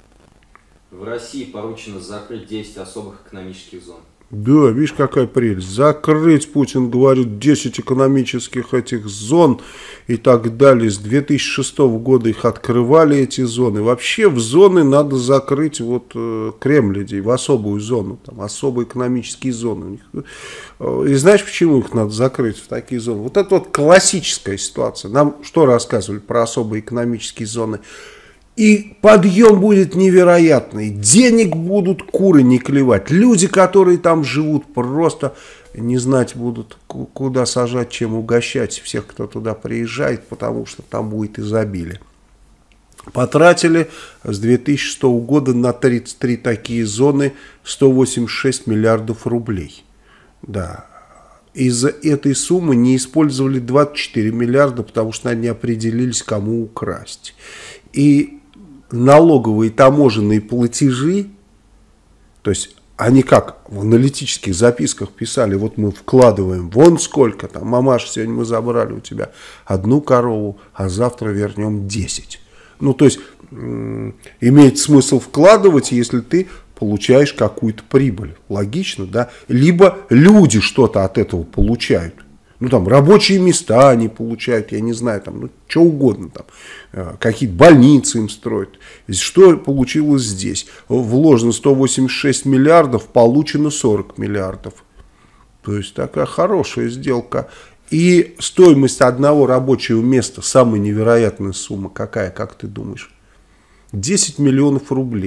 В России поручено закрыть 10 особых экономических зон. Да, видишь, какая прелесть. Закрыть, Путин говорит, 10 экономических этих зон и так далее. С 2006 года их открывали, эти зоны. Вообще в зоны надо закрыть вот Кремль людей, в особую зону, там особые экономические зоны. И знаешь, почему их надо закрыть в такие зоны? Вот это вот классическая ситуация. Нам что рассказывали про особые экономические зоны? И подъем будет невероятный, денег будут куры не клевать, люди, которые там живут, просто не знать будут, куда сажать, чем угощать всех, кто туда приезжает, потому что там будет изобилие. Потратили с 2006 года на 33 такие зоны 186 миллиардов рублей. Да. Из этой суммы не использовали 24 миллиарда, потому что они определились, кому украсть. И налоговые таможенные платежи, то есть они как в аналитических записках писали, вот мы вкладываем вон сколько там, мамаша, сегодня мы забрали у тебя 1 корову, а завтра вернем 10. Ну, то есть имеет смысл вкладывать, если ты получаешь какую-то прибыль. Логично, да? Либо люди что-то от этого получают. Ну, там, рабочие места они получают, я не знаю, там, ну, что угодно, там, какие-то больницы им строят. Что получилось здесь? Вложено 186 миллиардов, получено 40 миллиардов. То есть, такая хорошая сделка. И стоимость одного рабочего места, самая невероятная сумма, какая, как ты думаешь? 10 миллионов рублей.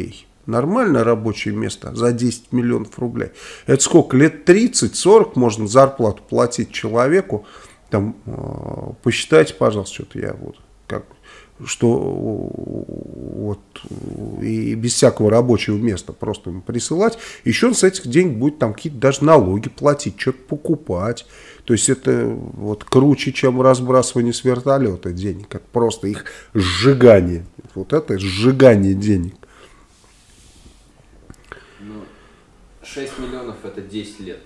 Нормальное рабочее место за 10 миллионов рублей. Это сколько? Лет 30-40 можно зарплату платить человеку. Там, посчитайте, пожалуйста, что-то я вот как что вот и без всякого рабочего места просто ему присылать, еще он с этих денег будет там какие-то даже налоги платить, что-то покупать. То есть это вот круче, чем разбрасывание с вертолета денег, как просто их сжигание. Вот это сжигание денег. 6 миллионов это 10 лет.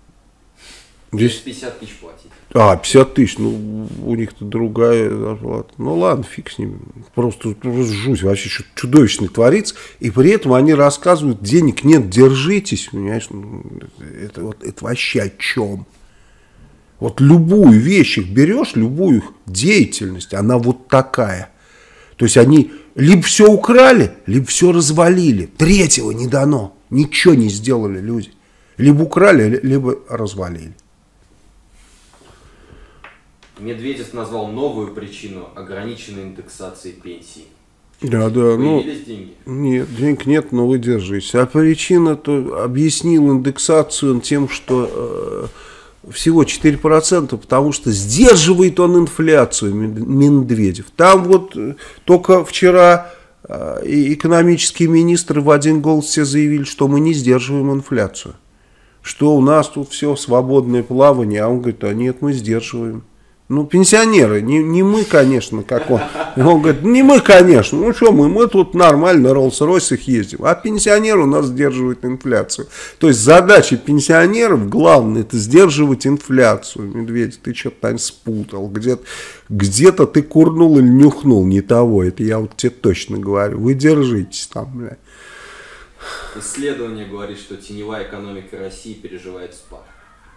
50 тысяч платить. 50 тысяч, ну, у них-то другая зарплата. Ну, ладно, фиг с ними. Просто жуть, вообще что-то чудовищное творится. И при этом они рассказывают, денег нет, держитесь. Понимаешь? Это вообще о чем? Вот любую вещь их берешь, любую их деятельность, она вот такая. То есть они либо все украли, либо все развалили. Третьего не дано. Ничего не сделали люди. Либо украли, либо развалили. Медведев назвал новую причину ограниченной индексации пенсий. Да, Появились деньги? Нет, денег нет, но вы держитесь. А причина-то объяснил индексацию тем, что всего 4%, потому что сдерживает он инфляцию, Медведев. Там вот только вчера экономические министры в один голос все заявили, что мы не сдерживаем инфляцию. Что у нас тут все свободное плавание, а он говорит, а нет, мы сдерживаем. Ну, пенсионеры, не мы, конечно, как он. Он говорит, не мы, конечно, ну что мы тут нормально на Роллс-Ройсах ездим, а пенсионеры у нас сдерживают инфляцию. То есть задача пенсионеров, главное, это сдерживать инфляцию. Медведь, ты что-то там спутал, где-то ты курнул или нюхнул не того, это я вот тебе точно говорю, вы держитесь там, бля. Исследование говорит, что теневая экономика России переживает спад.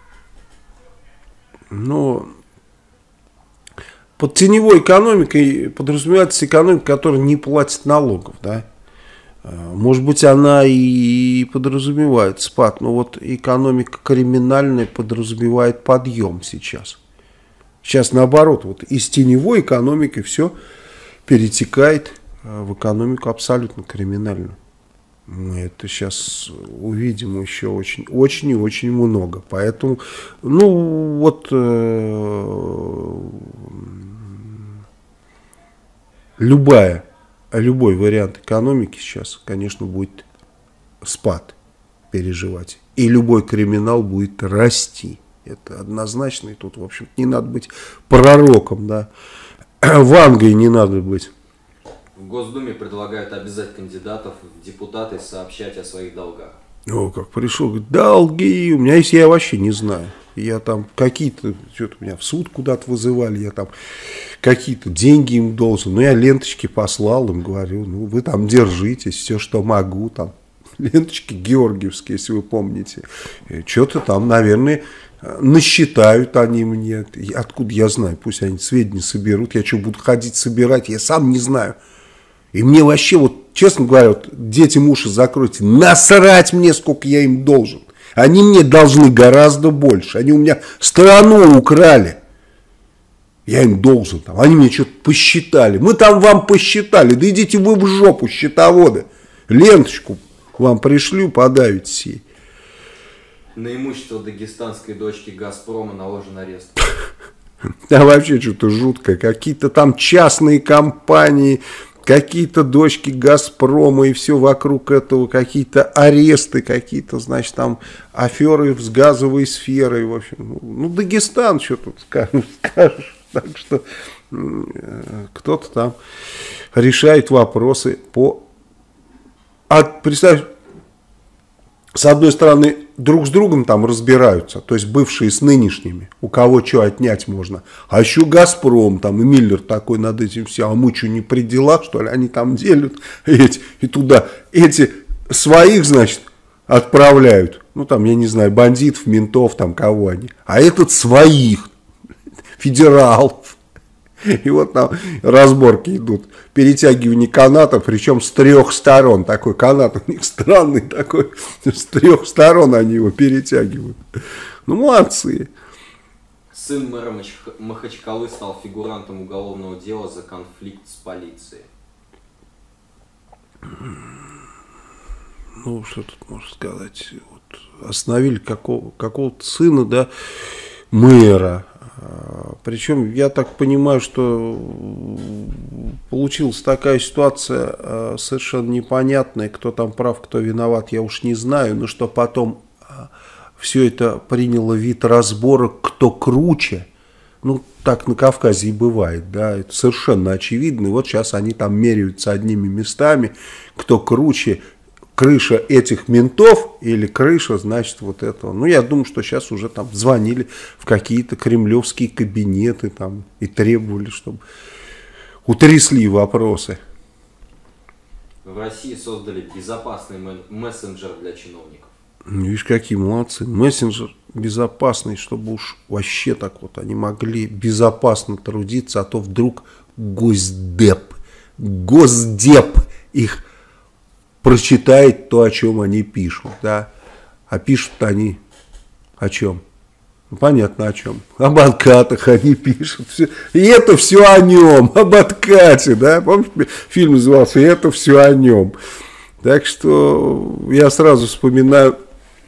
Ну... Под теневой экономикой подразумевается экономика, которая не платит налогов, да. Может быть, она и подразумевает спад, но вот экономика криминальная подразумевает подъем сейчас. Сейчас наоборот, вот из теневой экономики все перетекает в экономику абсолютно криминальную. Мы это сейчас увидим еще очень и очень много. Поэтому, ну вот, любой вариант экономики сейчас, конечно, будет спад переживать. И любой криминал будет расти. Это однозначно. И тут, в общем-то, не надо быть пророком, да. Вангой не надо быть. В Госдуме предлагают обязать кандидатов в депутаты сообщать о своих долгах. О, как пришел, говорит, долги у меня есть, я вообще не знаю. Я там какие-то, что-то меня в суд куда-то вызывали, я там какие-то деньги им должен. Ну, я ленточки послал им, говорю, ну, вы там держитесь, все, что могу, там. Ленточки георгиевские, если вы помните. Что-то там, наверное, насчитают они мне. Откуда я знаю, пусть они сведения соберут. Я что, буду ходить собирать, я сам не знаю. И мне вообще, вот, честно говоря, вот, детям уши закройте, насрать мне, сколько я им должен. Они мне должны гораздо больше. Они у меня страну украли. Я им должен. Там. Они мне что-то посчитали. Мы там вам посчитали. Да идите вы в жопу, счетоводы. Ленточку вам пришлю, подавитесь ей. На имущество дагестанской дочки «Газпрома» наложен арест. Да вообще что-то жуткое. Какие-то там частные компании, какие-то дочки «Газпрома» и все вокруг этого, какие-то аресты, какие-то, значит, там аферы с газовой сферой. В общем, ну Дагестан, что тут скажешь. Так что кто-то там решает вопросы по... представь, с одной стороны, друг с другом там разбираются, то есть бывшие с нынешними, у кого что отнять можно. А еще «Газпром», там и Миллер такой над этим все, а мы что, не при делах, что ли? Они там делят и туда эти своих, значит, отправляют. Ну, там, я не знаю, бандитов, ментов, там, кого они. А этот своих, федералов. И вот там разборки идут, перетягивание каната, причем с 3 сторон. Такой канат у них странный такой, с 3 сторон они его перетягивают. Ну, молодцы. Сын мэра Махачкалы стал фигурантом уголовного дела за конфликт с полицией. ну, что тут можно сказать, вот, остановили какого-то сына, да, мэра. Причем, я так понимаю, что получилась такая ситуация совершенно непонятная, кто там прав, кто виноват, я уж не знаю, но что потом все это приняло вид разборок, кто круче. Ну, так на Кавказе и бывает, да, это совершенно очевидно. И вот сейчас они там меряются одними местами, кто круче, крыша этих ментов или крыша, значит, вот этого. Ну, я думаю, что сейчас уже там звонили в какие-то кремлевские кабинеты там и требовали, чтобы утрясли вопросы. В России создали безопасный мессенджер для чиновников. Видишь, какие молодцы. Мессенджер безопасный, чтобы уж вообще так вот они могли безопасно трудиться, а то вдруг Госдеп их прочитает то, о чем они пишут, да. А пишут они о чем? Ну, понятно о чем. Об откатах они пишут. И это все о нем, об откате, да. Помнишь, фильм назывался «И это все о нем». Так что я сразу вспоминаю,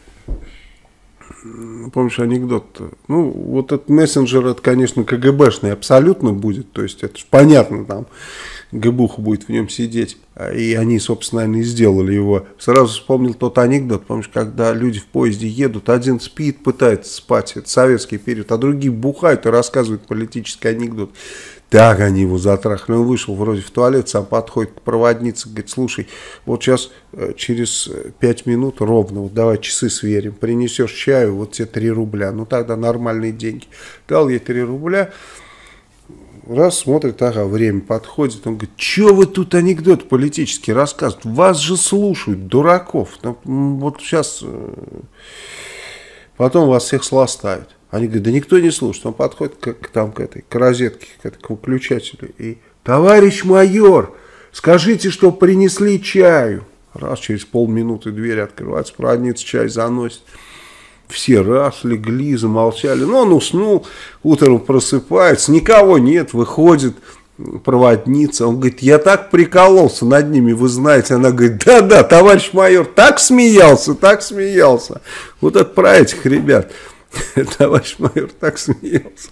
помнишь анекдот? Ну, вот этот мессенджер, это, конечно, КГБшный абсолютно будет. То есть, это же понятно, там ГБУха будет в нем сидеть. И они, собственно, наверное, и сделали его. Сразу вспомнил тот анекдот, помнишь, когда люди в поезде едут, один спит, пытается спать, это советский период, а другие бухают и рассказывают политический анекдот. Так они его затрахали. Он вышел вроде в туалет, сам подходит к проводнице, говорит: слушай, вот сейчас через 5 минут ровно, вот давай часы сверим, принесешь чаю, вот тебе 3 рубля. Ну тогда нормальные деньги. Дал ей 3 рубля. Раз, смотрит, ага, время подходит. Он говорит: что вы тут анекдот политический рассказываете? Вас же слушают, дураков. Вот сейчас потом вас всех сластавят. Они говорят: да никто не слушает. Он подходит к розетке, к выключателю. И: товарищ майор, скажите, что принесли чаю. Раз, через полминуты дверь открывается, проводница чай заносит. Все раз легли, замолчали. Но он уснул, утром просыпается, никого нет, выходит проводница. Он говорит: я так прикололся над ними, вы знаете. Она говорит: да-да, товарищ майор, так смеялся, так смеялся. Вот это про этих ребят. Товарищ майор так смеялся.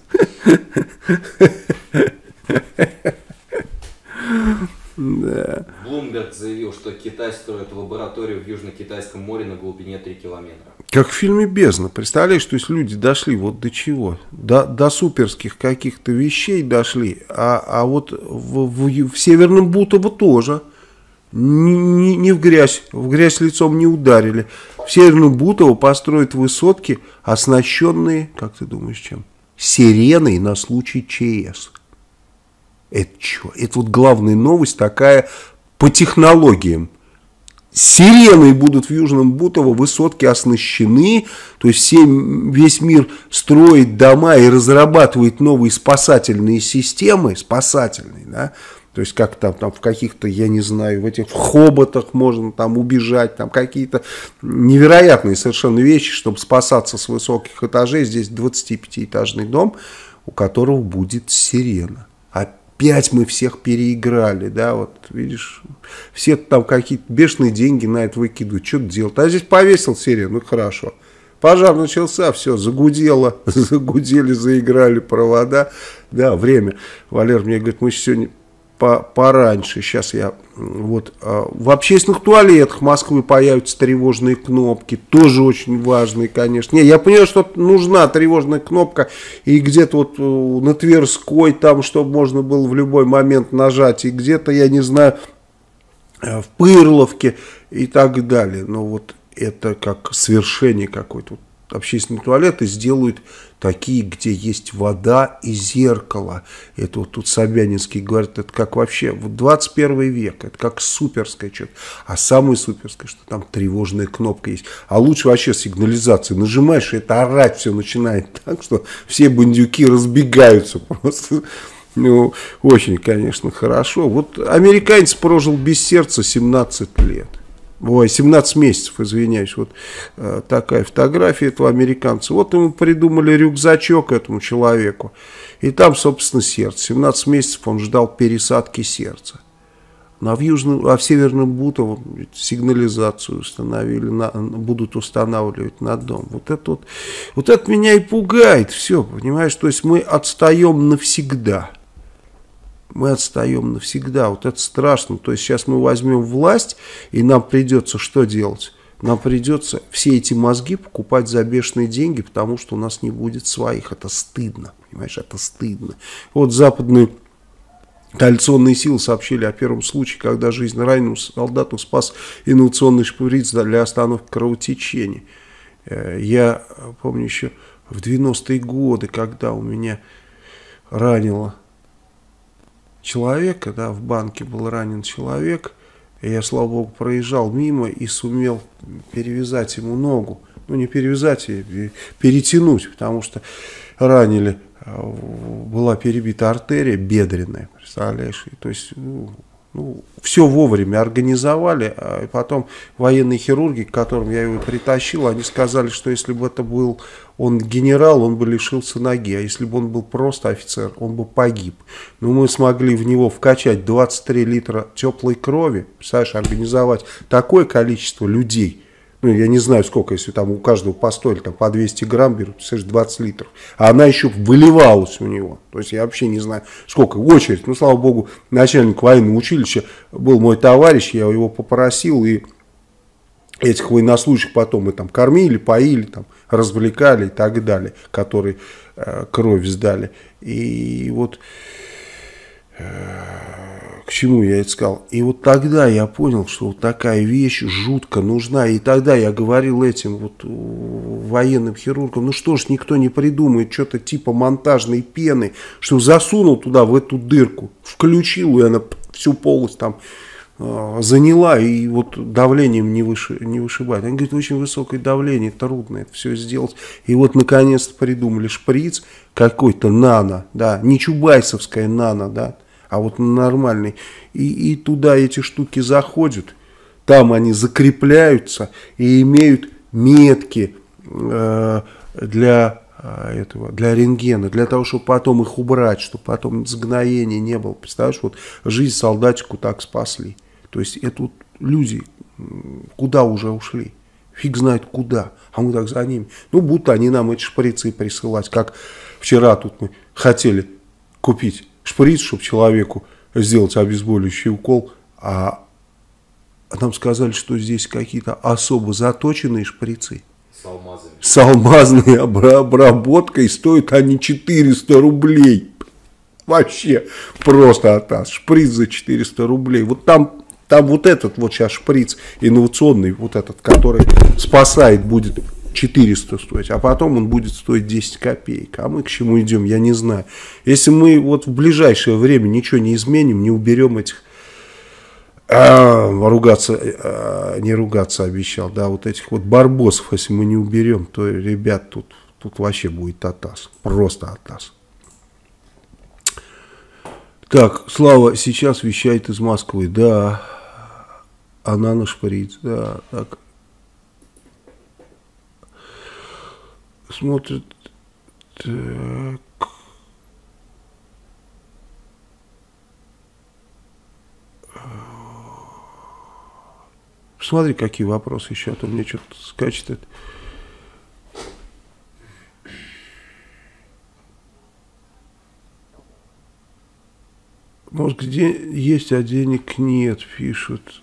Да. Блумберг заявил, что Китай строит лабораторию в Южно-Китайском море на глубине 3 километра. Как в фильме «Бездна». Представляешь, то есть люди дошли вот до чего? До суперских каких-то вещей дошли. А вот в Северном Бутово тоже. Не в грязь лицом не ударили. В Северном Бутово построят высотки, оснащенные, как ты думаешь, чем? Сиреной на случай ЧС. Это что? Это вот главная новость такая по технологиям. Сиреной будут в Южном Бутово высотки оснащены, то есть весь мир строит дома и разрабатывает новые спасательные системы, спасательные, да, то есть как там в каких-то, я не знаю, в этих хоботах можно там убежать, там какие-то невероятные совершенно вещи, чтобы спасаться с высоких этажей. Здесь 25-этажный дом, у которого будет сирена. Опять мы всех переиграли, да, вот видишь, все там какие-то бешеные деньги на это выкидывают, что делать. А здесь повесил сирену, ну хорошо. Пожар начался, все, загудело, загудели, заиграли провода. Да, время. Валер мне говорит: мы сегодня пораньше, сейчас я вот в общественных туалетах Москвы появятся тревожные кнопки, тоже очень важные, конечно. Не, я понимаю, что нужна тревожная кнопка, и где-то вот на Тверской, там, чтобы можно было в любой момент нажать, и где-то, я не знаю, в Пырловке и так далее. Но вот это как свершение какое-то. Общественные туалеты сделают такие, где есть вода и зеркало. Это вот тут Собянинский говорит, это как вообще вот 21 век, это как суперское что-то. А самое суперское, что там тревожная кнопка есть. А лучше вообще сигнализацию. Нажимаешь, и это орать все начинает так, что все бандюки разбегаются просто. Ну, очень, конечно, хорошо. Вот американец прожил без сердца 17 лет. Ой, 17 месяцев, извиняюсь. Вот такая фотография этого американца. Вот ему придумали рюкзачок этому человеку. И там, собственно, сердце. 17 месяцев он ждал пересадки сердца. в Северном Бутово сигнализацию установили, будут устанавливать на дом. Вот это меня и пугает, все, понимаешь, то есть мы отстаем навсегда. Мы отстаем навсегда, вот это страшно. То есть сейчас мы возьмем власть, и нам придется что делать? Нам придется все эти мозги покупать за бешеные деньги, потому что у нас не будет своих. Это стыдно, понимаешь, это стыдно. Вот западные коалиционные силы сообщили о первом случае, когда жизнь раненому солдату спас инновационный шприц для остановки кровотечения. Я помню еще в 90-е годы, когда у меня ранило человека, да, в банке был ранен человек, и я, слава богу, проезжал мимо и сумел перевязать ему ногу. Ну, не перевязать, а перетянуть, потому что ранили, была перебита артерия бедренная, представляешь, то есть, все вовремя организовали, а потом военные хирурги, к которым я его притащил, они сказали, что если бы это был он генерал, он бы лишился ноги, а если бы он был просто офицер, он бы погиб. Но мы смогли в него вкачать 23 литра теплой крови, представляешь, организовать такое количество людей. Ну, я не знаю сколько, если там у каждого по 100 или там, по 200 грамм берут, представляешь, 20 литров. А она еще выливалась у него. То есть я вообще не знаю сколько, очередь. Ну, слава богу, начальник военного училища был мой товарищ, я его попросил, и этих военнослужащих потом мы там кормили, поили, там, развлекали и так далее, которые кровь сдали. И вот к чему я это сказал? И вот тогда я понял, что вот такая вещь жутко нужна. И тогда я говорил этим вот военным хирургам, ну что ж, никто не придумает что-то типа монтажной пены, что засунул туда, в эту дырку, включил, и она всю полость там заняла, и вот давлением не вышибает. Они говорят, очень высокое давление, трудно это все сделать. И вот наконец-то придумали шприц какой-то нано, да, не чубайсовская нано, да, а вот нормальный. И туда эти штуки заходят, там они закрепляются и имеют метки для рентгена, для того, чтобы потом их убрать, чтобы потом сгноения не было. Представляешь, вот жизнь солдатику так спасли. То есть это вот люди куда уже ушли? Фиг знает куда, а мы так за ними. Ну, будто они нам эти шприцы присылать, как вчера тут мы хотели купить шприц, чтобы человеку сделать обезболивающий укол, а нам сказали, что здесь какие-то особо заточенные шприцы. С алмазной обработкой, стоят они 400 рублей. Вообще просто атас. Шприц за 400 рублей. Вот там вот этот вот сейчас шприц инновационный, вот этот, который спасает, будет 400 стоить, а потом он будет стоить 10 копеек. А мы к чему идем, я не знаю. Если мы вот в ближайшее время ничего не изменим, не уберем этих, не ругаться обещал, да, вот этих вот барбосов, если мы не уберем, то, ребят, тут вообще будет атас, просто атас. Так, Слава сейчас вещает из Москвы, да, она на шприц, да, так. Смотрит, так. Смотри, какие вопросы еще, а то мне что-то скачет. Может, где есть, а денег нет, пишут.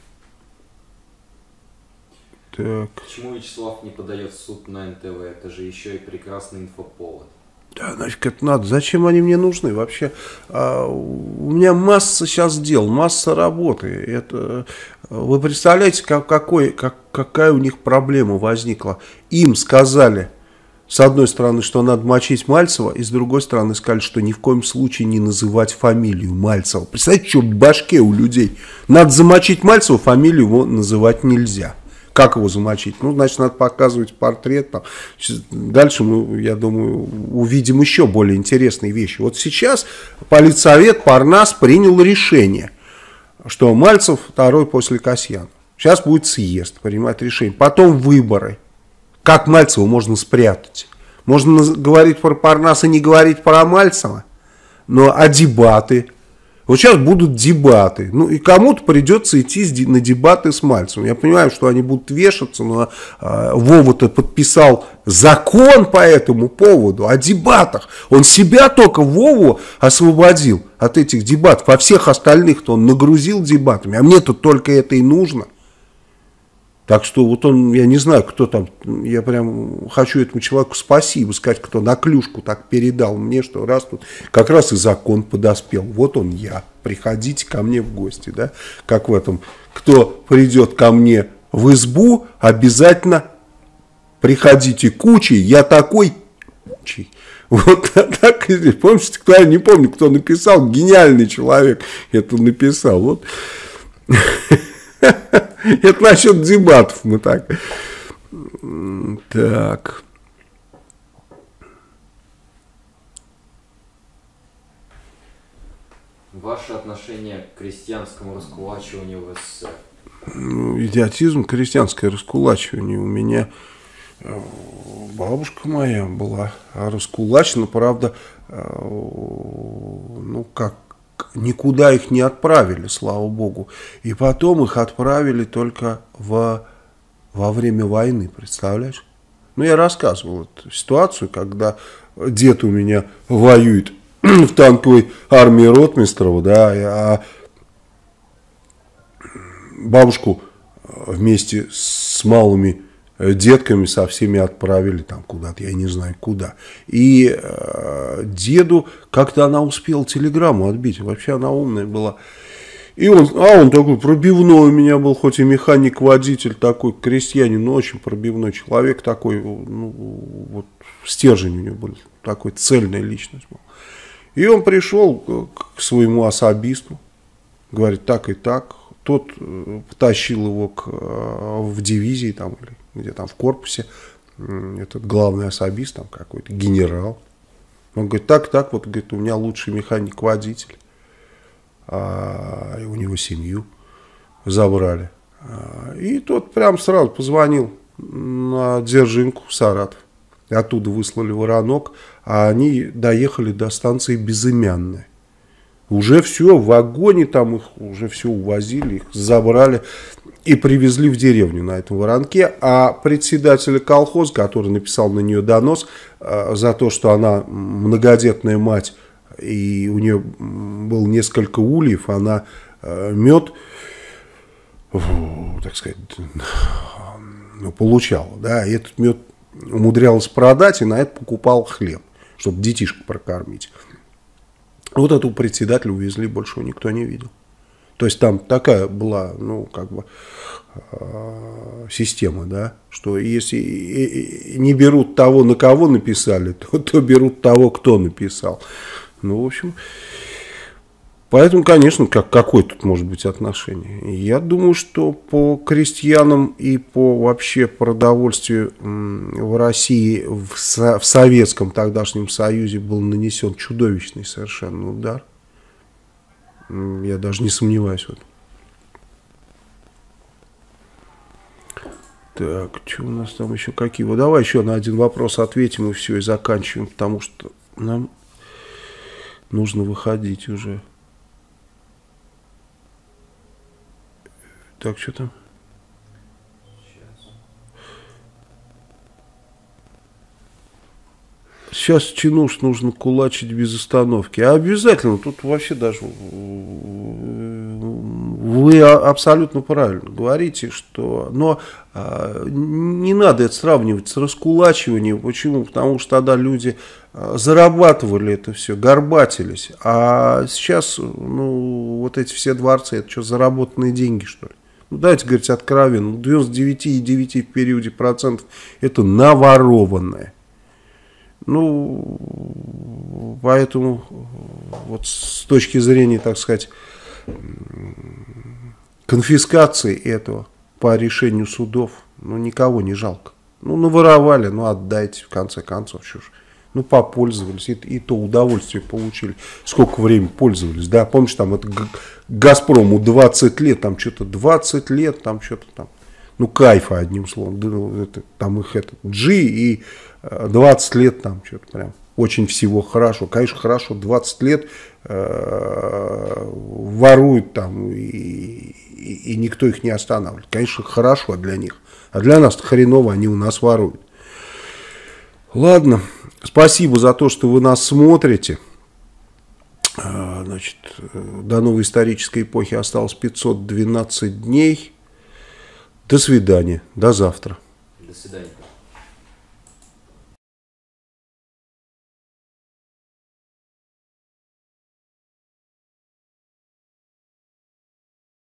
Так. Почему Вячеслав не подает в суд на НТВ? Это же еще и прекрасный инфоповод. Да, нафиг это надо. Зачем они мне нужны вообще? У меня масса сейчас дел, масса работы. Это, вы представляете, какая у них проблема возникла? Им сказали, с одной стороны, что надо мочить Мальцева, и с другой стороны сказали, что ни в коем случае не называть фамилию Мальцева. Представляете, что в башке у людей? Надо замочить Мальцева, фамилию его называть нельзя. Как его замочить? Ну, значит, надо показывать портрет. Там. Дальше мы, я думаю, увидим еще более интересные вещи. Вот сейчас политсовет Парнас принял решение, что Мальцев второй после Касьянова. Сейчас будет съезд, принимать решение. Потом выборы. Как Мальцева можно спрятать? Можно говорить про Парнаса, не говорить про Мальцева. Но а дебаты? Вот сейчас будут дебаты. Ну и кому-то придется идти на дебаты с Мальцевым. Я понимаю, что они будут вешаться, но Вова-то подписал закон по этому поводу о дебатах. Он себя только, Вову, освободил от этих дебатов. А всех остальных-то он нагрузил дебатами. А мне-то только это и нужно. Так что вот он, я не знаю, кто там, я прям хочу этому человеку спасибо сказать, кто на клюшку так передал мне, что раз тут как раз и закон подоспел. Вот он я, приходите ко мне в гости, да, как в этом, кто придет ко мне в избу, обязательно приходите кучей, я такой кучей. Вот так, помните, кто, я не помню, кто написал, гениальный человек это написал, вот. Это насчет дебатов мы так. Так. Ваше отношение к крестьянскому раскулачиванию в СССР? Идиотизм, крестьянское раскулачивание. У меня бабушка моя была раскулачена, правда, ну как, никуда их не отправили, слава богу. И потом их отправили только во время войны, представляешь? Ну, я рассказывал эту ситуацию, когда дед у меня воюет в танковой армии Ротмистрова, да, а бабушку вместе с малыми детками со всеми отправили там куда-то, я не знаю куда. И деду как-то она успела телеграмму отбить, вообще она умная была. И он такой пробивной у меня был, хоть и механик-водитель такой, крестьянин, но очень пробивной человек такой, ну, вот стержень у него был, такой цельная личность был. И он пришел к своему особисту, говорит так и так, тот потащил его в дивизии там, или где там в корпусе, этот главный особист, там какой-то генерал. Он говорит, так, вот, говорит, у меня лучший механик-водитель. И у него семью забрали. И тот прям сразу позвонил на Дзержинку в Саратов. Оттуда выслали воронок, а они доехали до станции Безымянная. Уже все, в вагоне там их уже все увозили, их забрали и привезли в деревню на этом воронке. А председатель колхоза, который написал на нее донос за то, что она многодетная мать, и у нее было несколько ульев, она мед, так сказать, получала, да, и этот мед умудрялась продать, и на это покупал хлеб, чтобы детишек прокормить. Вот этого председателя увезли, больше его никто не видел. То есть там такая была, ну, как бы, система, да, что если не берут того, на кого написали, то берут того, кто написал. Ну, в общем, поэтому, конечно, какое тут может быть отношение? Я думаю, что по крестьянам и по вообще продовольствию в России, в Советском тогдашнем Союзе был нанесен чудовищный совершенно удар. Я даже не сомневаюсь в этом. Так, что у нас там еще какие? Вот давай еще на один вопрос ответим и все, и заканчиваем, потому что нам нужно выходить уже. Так, что там? Сейчас чинуш нужно кулачить без остановки. А обязательно, тут вообще даже вы абсолютно правильно говорите, что, но не надо это сравнивать с раскулачиванием. Почему? Потому что тогда люди зарабатывали это все, горбатились. А сейчас, ну, вот эти все дворцы, это что, заработанные деньги, что ли? Ну, давайте говорить откровенно, 99,9% в периоде процентов это наворованное. Ну, поэтому вот с точки зрения, так сказать, конфискации этого по решению судов, ну, никого не жалко. Ну, наворовали, ну, отдайте, в конце концов, что ж. Ну, попользовались, и то удовольствие получили. Сколько времени пользовались, да, помнишь, там, это Газпрому 20 лет, там, что-то 20 лет, там, что-то там, ну, кайфа, одним словом, это, там их, этот, G и 20 лет там что-то прям очень всего хорошо. Конечно, хорошо, 20 лет воруют там, и никто их не останавливает. Конечно, хорошо для них. А для нас-то хреново, они у нас воруют. Ладно, спасибо за то, что вы нас смотрите. Значит, до новой исторической эпохи осталось 512 дней. До свидания, до завтра. До свидания.